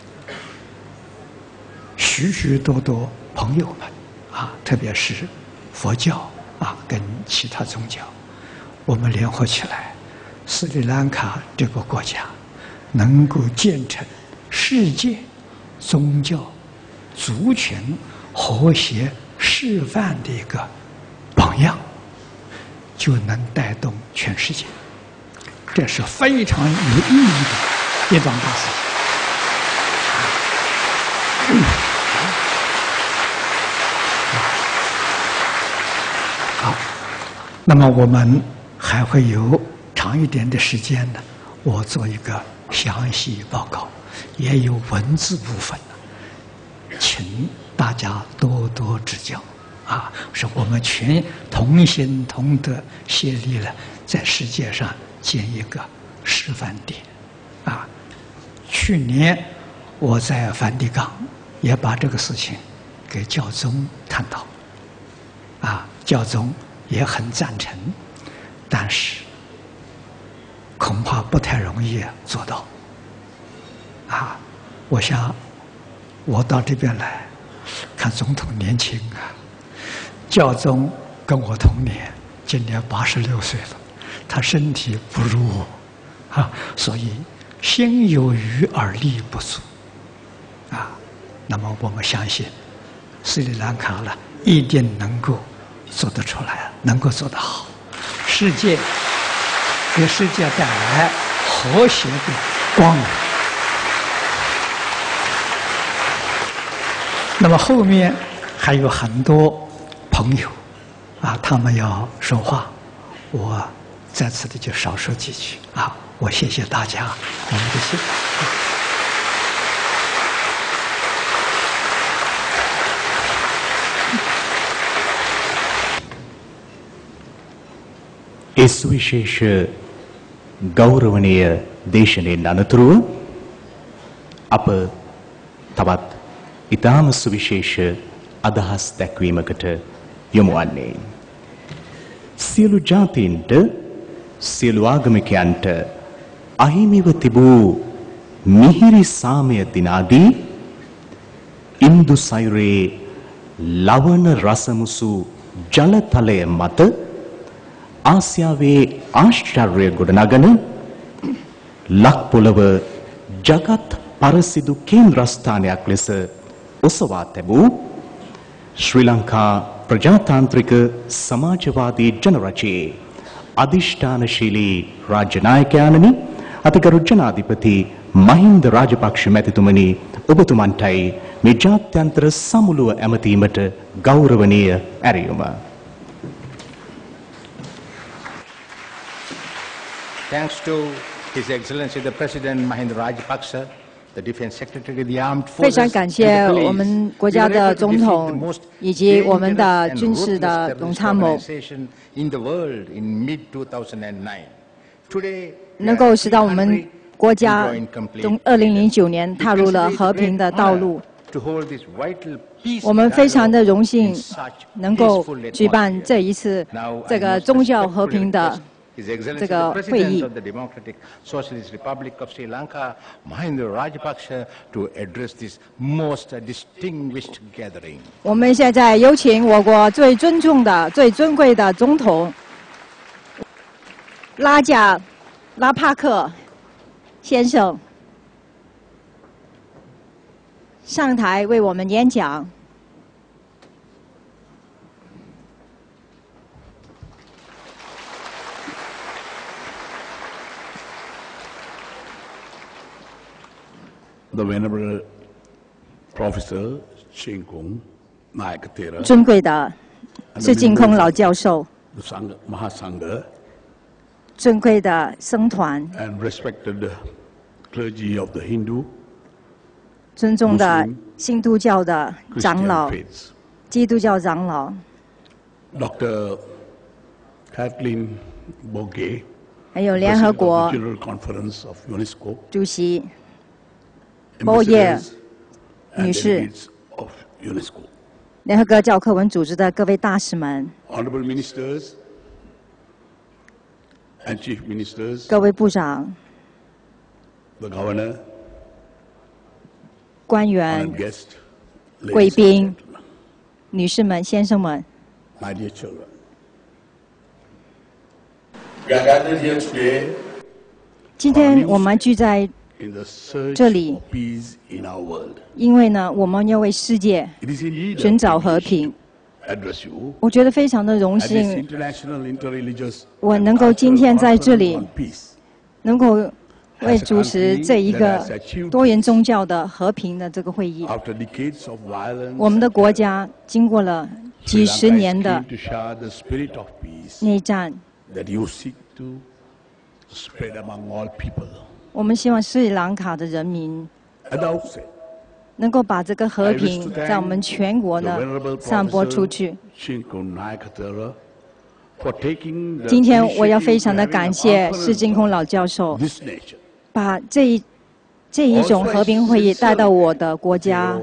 许许多多朋友们啊，特别是佛教啊，跟其他宗教，我们联合起来，斯里兰卡这个国家能够建成世界宗教族群和谐示范的一个榜样，就能带动全世界。这是非常有意义的一桩大事情。好，那么我们还会有长一点的时间呢，我做一个详细报告，也有文字部分的，请大家多多指教。啊，是我们全同心同德协力了，在世界上建一个示范点。啊，去年我在梵蒂冈也把这个事情给教宗探讨，啊，教宗也很赞成，但是恐怕不太容易做到。啊，我想我到这边来，看总统年轻啊。教宗跟我同年，今年八十六岁了，他身体不如我，啊，所以心有余而力不足，啊，那么我们相信斯里兰卡呢一定能够做得出来，能够做得好，世界给世界带来和谐的光明。那么后面还有很多朋友，啊，他们要说话，我在此的就少说几句啊。我谢谢大家，我们就谢。ඒ සුවිශේෂ ගෞරවනීය දේශනෙන් අනතුරුව අප තවත් ඉතාම සුවිශේෂ අදහස් දැක්වීමකට යොමු වන්නේ. සියලු ජාතීන්ට සියලු ආගමිකයන්ට අහිමිව තිබූ මිහිරි සාමය දිනාදී ඉන්දු සයුරේ ලවණ රසමුසු ජලතලය මත ආසියාවේ ආශ්චර්ය ගොඩනගන ලක්පොළව ජගත් පරසිදු කේන්ද්‍රස්ථානයක් ලෙස ඔසවා තැබූ ශ්‍රී ලංකා ප්‍රජාතාන්ත්‍රික සමාජවාදී ජනරජයේ අධිෂ්ඨානශීලී රාජ්‍ය නායකයාණනි, අතිගරු ජනාධිපති මහින්ද රාජපක්ෂ මැතිතුමනි, ඔබතුමන්ටයි මේ ජාත්‍යන්තර සමුළුව ඇමතීමට ගෞරවනීය ඇරයුම. Thanks to His Excellency the President Mahinda Rajapaksa, the Defense Secretary, the Armed Forces, 非常感谢我们国家的总统以及我们的军事的总参谋，能够使到我们国家从二零零九年踏入了和平的道路。我们非常的荣幸能够举办这一次这个宗教和平的 这个会议，我们现在有请我国最尊重的、最尊贵的总统拉贾拉帕克先生上台为我们演讲。 The Venerable Professor Chin Kung Naik Thera, 尊贵的是净空老教授， the Sangha, Mahasangha, 尊贵的僧团， and respected clergy of the Hindu, 尊重的新都教的长 Christian 老、 faiths. 基督教长老， Doctor Kathleen Bogue, 还有联合 President 国 of the General Conference of UNESCO, 主席波耶 ambassadors and 女士， delegates of UNESCO, 联合国教科文组织的各位大使们， honorable ministers and chief ministers, 各位部长、 the governor, 官员 honored、guest, 贵 ladies and 宾、 gentlemen, 女士们、先生们， my dear children. We are gathered here today 今天我们聚在这里，因为呢，我们要为世界寻找和平。我觉得非常的荣幸，我能够今天在这里，能够为主持这一个多元宗教的和平的这个会议。我们的国家经过了几十年的内战。我们希望斯里兰卡的人民能够把这个和平在我们全国呢散播出去。今天我要非常的感谢释净空老教授，把这一这一种和平会议带到我的国家。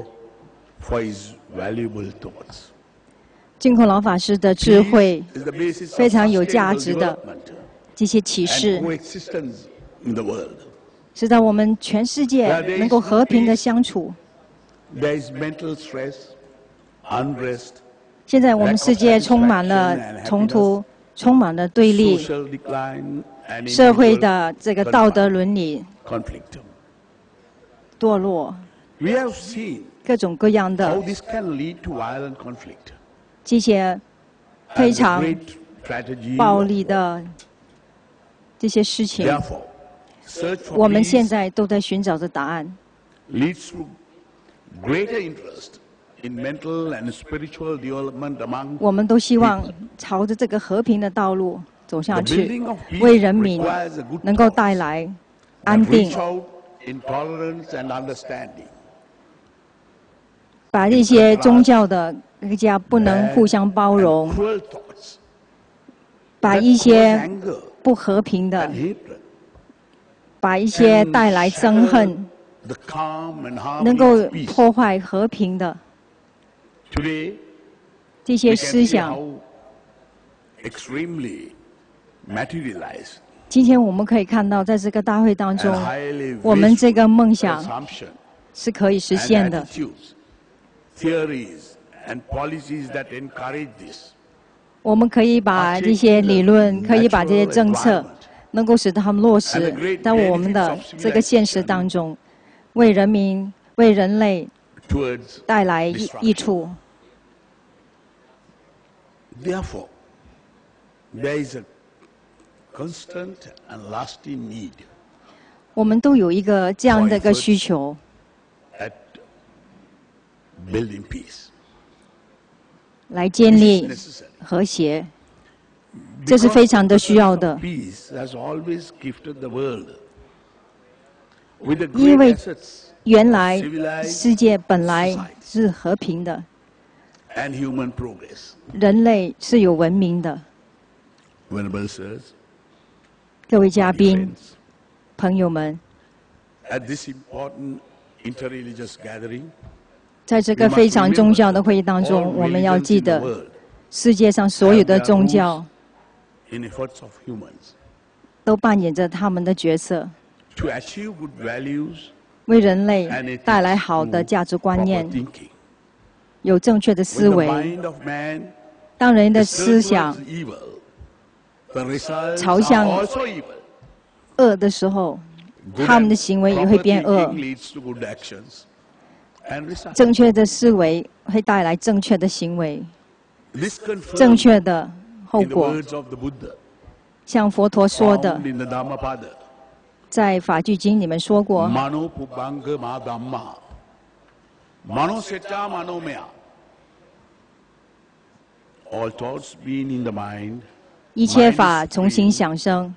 净空老法师的智慧非常有价值的这些启示，使得我们全世界能够和平的相处。现在我们世界充满了冲突，充满了对立，社会的这个道德伦理堕落，各种各样的这些非常暴力的这些事情，我们现在都在寻找着答案。我们都希望朝着这个和平的道路走下去，为人民能够带来安定，把这些宗教的各家不能互相包容，把一些不和平的，把一些带来憎恨，能够破坏和平的这些思想。今天我们可以看到，在这个大会当中，我们这个梦想是可以实现的。我们可以把这些理论，可以把这些政策，能够使他们落实在我们的这个现实当中，为人民、为人类带来益益处。 Therefore, there is a constant and lasting need. 我们都有一个这样的一个需求。 At building peace. 来建立和谐，这是非常的需要的。因为原来世界本来是和平的，人类是有文明的。各位嘉宾、朋友们，在这个非常宗教的会议当中，我们要记得，世界上所有的宗教都扮演着他们的角色，为人类带来好的价值观念，有正确的思维。当人的思想朝向恶的时候，他们的行为也会变恶。正确的思维会带来正确的行为，正确的后果。像佛陀说的，在法句经里面说过，一切法从心想生。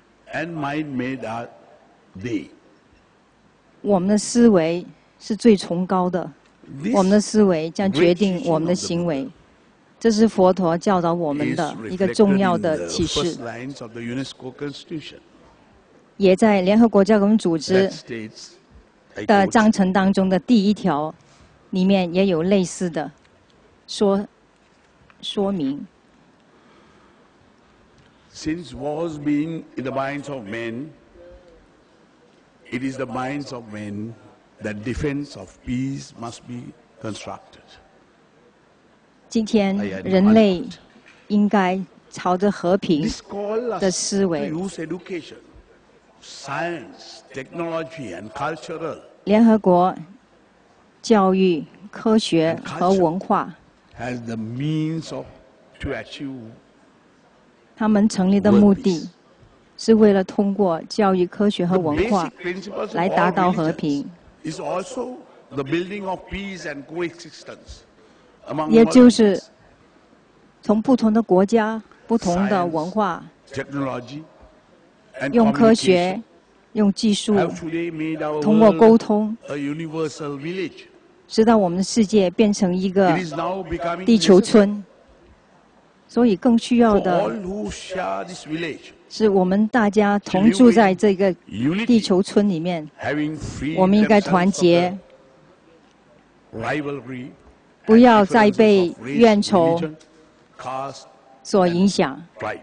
我们的思维是最崇高的，我们的思维将决定我们的行为，这是佛陀教导我们的一个重要的启示，也在联合国教科文组织的章程当中的第一条里面也有类似的说说明。 Since wars being in the minds of men, it is the minds of men that defense of peace must be constructed. 今天人类应该朝着和平的思维 science, technology, and cultural 联合国教育、科学和文化， has the means of to achieve 他们成立的目的是为了通过教育、科学和 the 文 basic 化 principles of 来 all 达到和 religions 平。 is also the building of peace and coexistence among 也 all 就是从不同的国家、不同的文化， technology and 用科 communication 学、用技术， have today made our 通过沟 world 通， a universal village. 使到我们的世界变成一个 It is now becoming 地球 necessary 村。所以更需要 for 的 all who share this village 是我们大家同住在这个 unity, 地球村里面， having freed 我们应该 themselves 团 of 结， the rivalry 不要再 differences 被 of race, 怨仇 religion, caste, 所影响。 tribe.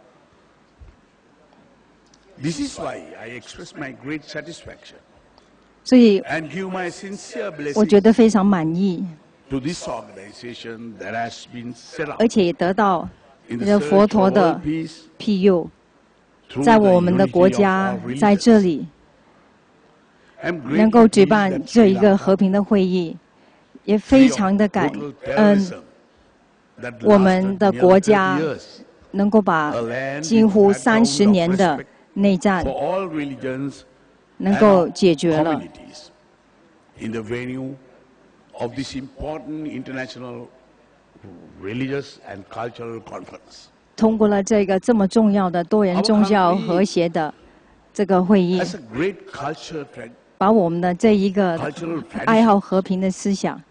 This is why I express my great satisfaction 所以 and give my sincere 我觉 blessings 得非常满意， to this organization that has been set up 而且也得到 in 这 the 个佛 search 陀 for 的 world peace 庇佑， through 在 the 我们的 unity 国 of 家 all， 在这 religions. 里 I'm 能 greatly 够举 pleased 办 that 这 Sri 一个 Lanka 和平的会议，也 free 非 of 常的感 brutal 恩 terrorism that 我们 lasted 的 nearly 国家 thirty years 能够把 A land 近乎 with 三十 background 年 of 的 respect 内战 for all religions 能 and 够 our 解决了。 communities in the venue of this important international religious and cultural conference. 通过了这个这么重要的多元宗教和谐的这个会议， As a great culture tra- 把我们的这一个 cultural 爱 tradition 好和平的思想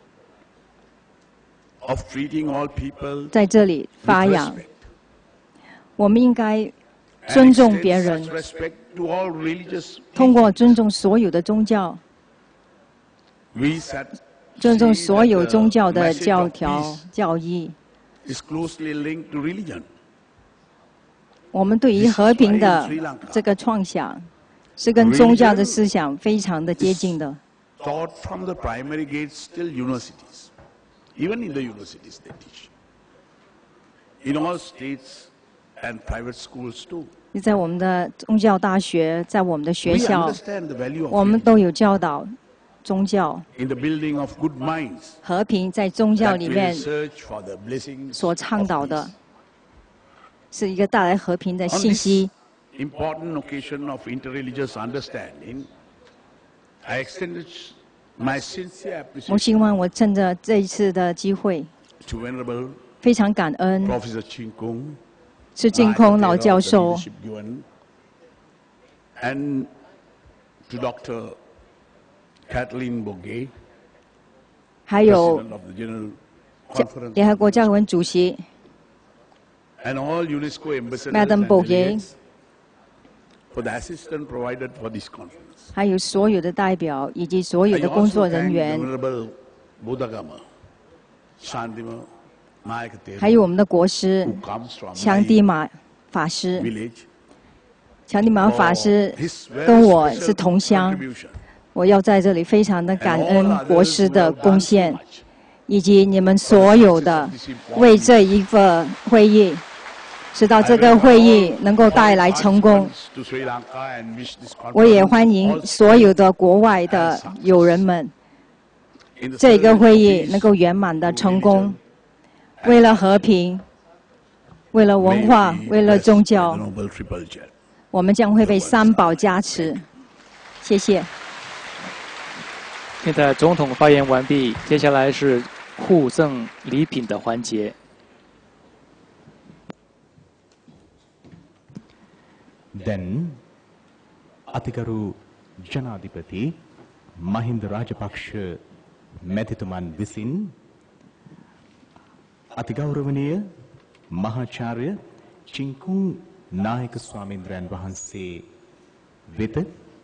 of treating all people 在这里 with 发扬。 respect 我们应该 and 尊重 extend 别人 such，respect to all religious 通过 teachings. 尊重所有的宗教， We sat- 尊重 see 所 that 有 the 宗教的 message 教 of 条 peace 教义。 is closely linked to religion. 我们对于和平的这个创想，是跟宗教的思想非常的接近的。 Taught from the primary gates till universities. Even in the universities they teach. In all states and private schools too. 在我们的宗教大学，在我们的学 We 校， understand the value of 我们 religion 都有教导宗教 in the building of good minds 和平，在宗教 that 里 will 面 search for the blessings 所倡 of 导的 peace. 是一个带来和平的 On 信 this 息。 important occasion of interreligious understanding, I extended my sincere 我 appreciation 希望我趁着这一次的机会， to Venerable 非常感恩 Professor Chin Kung, 是净空老教授， leadership given, and to Doctor Kathleen Bogue, 还有 President of the General 教 Conference, 联合国教文主席 and all UNESCO ambassadors Madam and Bogue delegates for the assistance provided for this conference. 还有所有的代表以及所有 I 的工 also 作人 thank the 员， Venerable Bodhagama, Shantima Nayakathera, 还有我们的国师 who comes from 强 my 地马法师。 village, 强地马法 for 师 his very 跟我 special 是同乡， contribution. 我要在这里非常的 And 感 all 恩 others 国师 who 的 have 贡 done so 献， much. 以及你们所有的为这一个会议，使到这个会议能够带来成功。 To Sri Lanka and wish this 我也 conference 欢迎 also 所有的国外的友人们， in the 这个 service 会 of 议 peace 能够圆满的 to 成功 religion.。 为了和平，为了文化， May be 为了 blessed 宗 by 教 the，Noble Triple Jet. 我们将会被三宝加持。谢谢。 现在总统发言完毕，接下来是互赠礼品的环节。 දැන් අතිගරු ජනාධිපති මහින්ද රාජපක්ෂ මැතිතුමන් විසින් අතිගෞරවනීය මහාචාර්ය චින්කුන් නායක ස්වාමීන්ද්‍රයන් වහන්සේ වෙත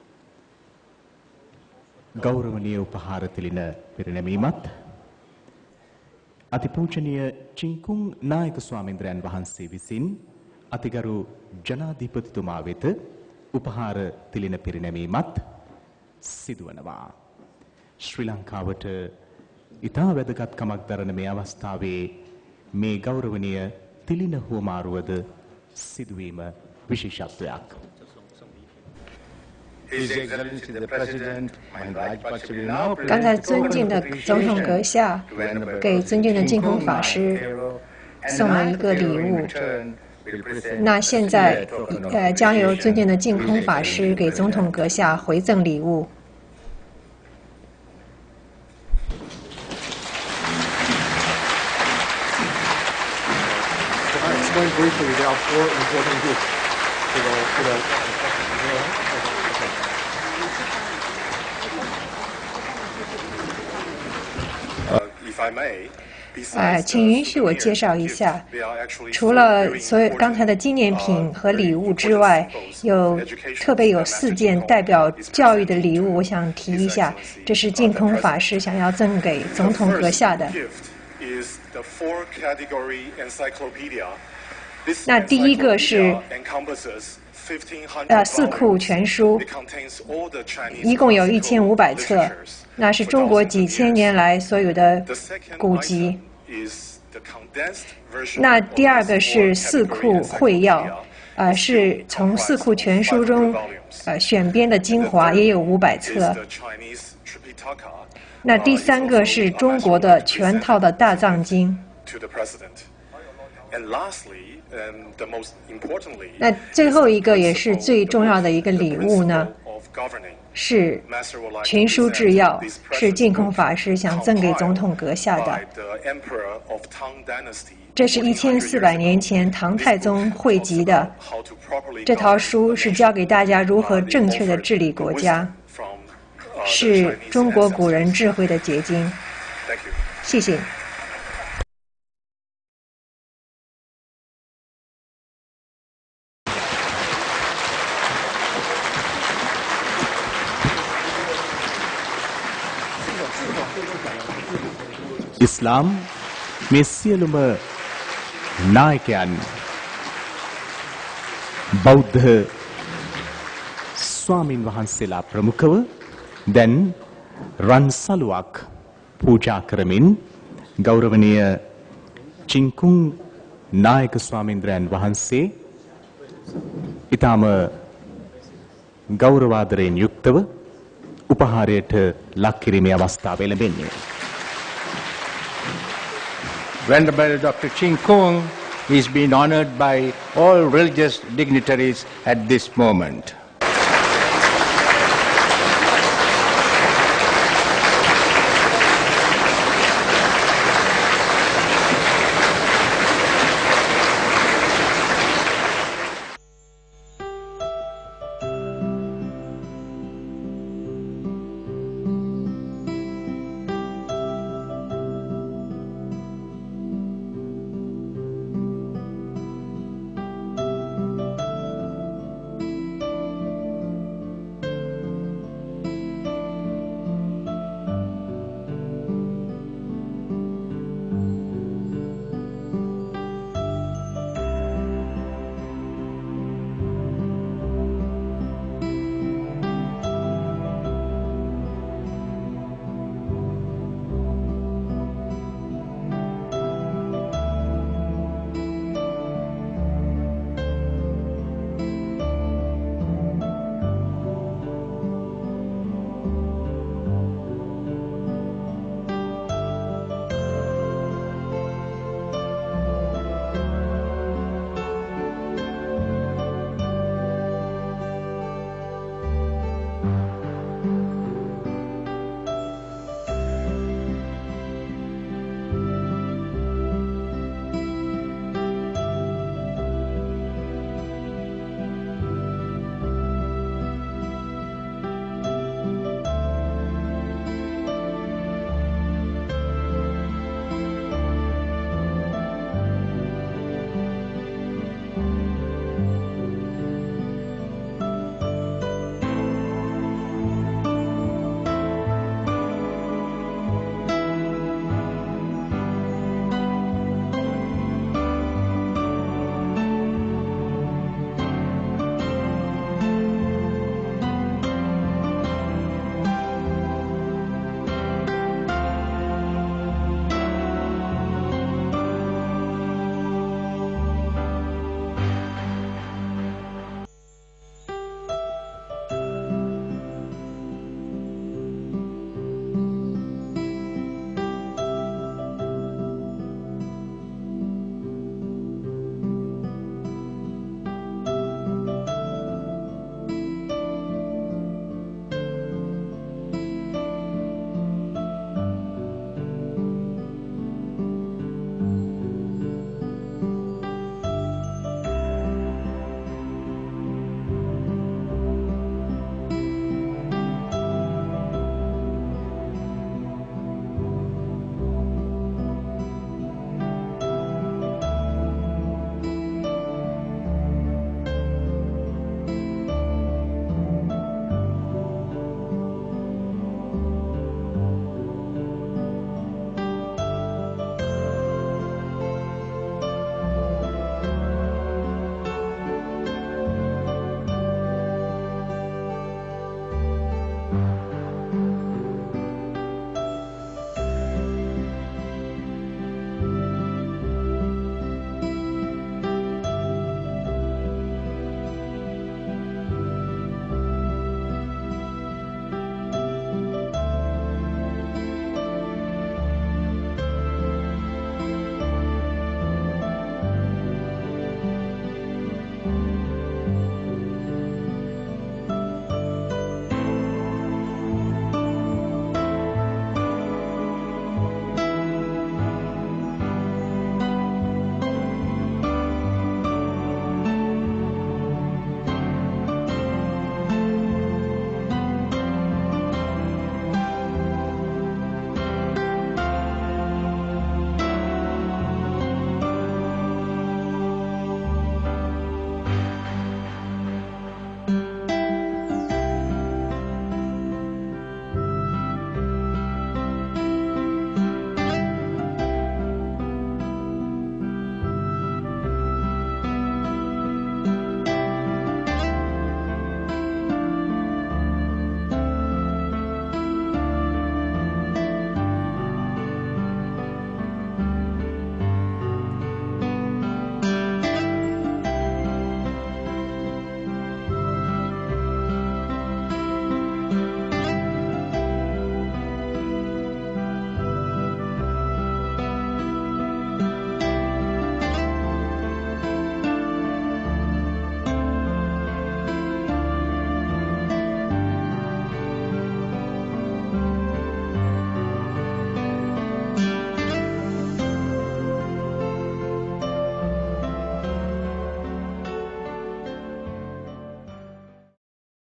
ගෞරවනීය උපහාර තිලින පිරිනැමීමත් අතිපූජනීය චින්කුන් නායක ස්වාමීන්ද්‍රයන් වහන්සේ විසින් අතිගරු ජනාධිපතිතුමා වෙත උපහාර තිලින පිරිනැමීමත් සිදුවනවා. ශ්‍රී ලංකාවට ඉතා වැදගත්කමක් දරන මේ අවස්ථාවේ මේ ගෞරවනීය තිලින හුවමාරුවද සිදුවීම විශේෂත්වයක්. 刚才尊敬的总统阁下给尊敬的净空法师送了一个礼物。那现在，呃，将由尊敬的净空法师给总统阁下回赠礼物。呃，请允许我介绍一下，除了所有刚才的纪念品和礼物之外，有特别有四件代表教育的礼物，我想提一下，这是净空法师想要赠给总统阁下的。那第一个是呃四库全书，一共有一千五百册。那是中国几千年来所有的古籍。那第二个是四库会要，呃，是从四库全书中呃选编的精华，也有五百册。那第三个是中国的全套的大藏经。那最后一个也是最重要的一个礼物呢，是群书治要，是净空法师想赠给总统阁下的。这是一千四百年前唐太宗汇集的，这套书是教给大家如何正确的治理国家，是中国古人智慧的结晶。谢谢。 ඉස්ලාම් මේ සියලුම නායකයන් බෞද්ධ ස්වාමින් වහන්සේලා ප්‍රමුඛව දැන් රන් සලුවක් පූජා කරමින් ගෞරවනීය චින්කුන් නායක ස්වාමීන්ද්‍රයන් වහන්සේ ඊටම ගෞරවාදරයෙන් යුක්තව උපහාරයට ලක් කිරීමේ අවස්ථාව ලැබෙන්නේ. Venerable Doctor Ching Kung is being honored by all religious dignitaries at this moment.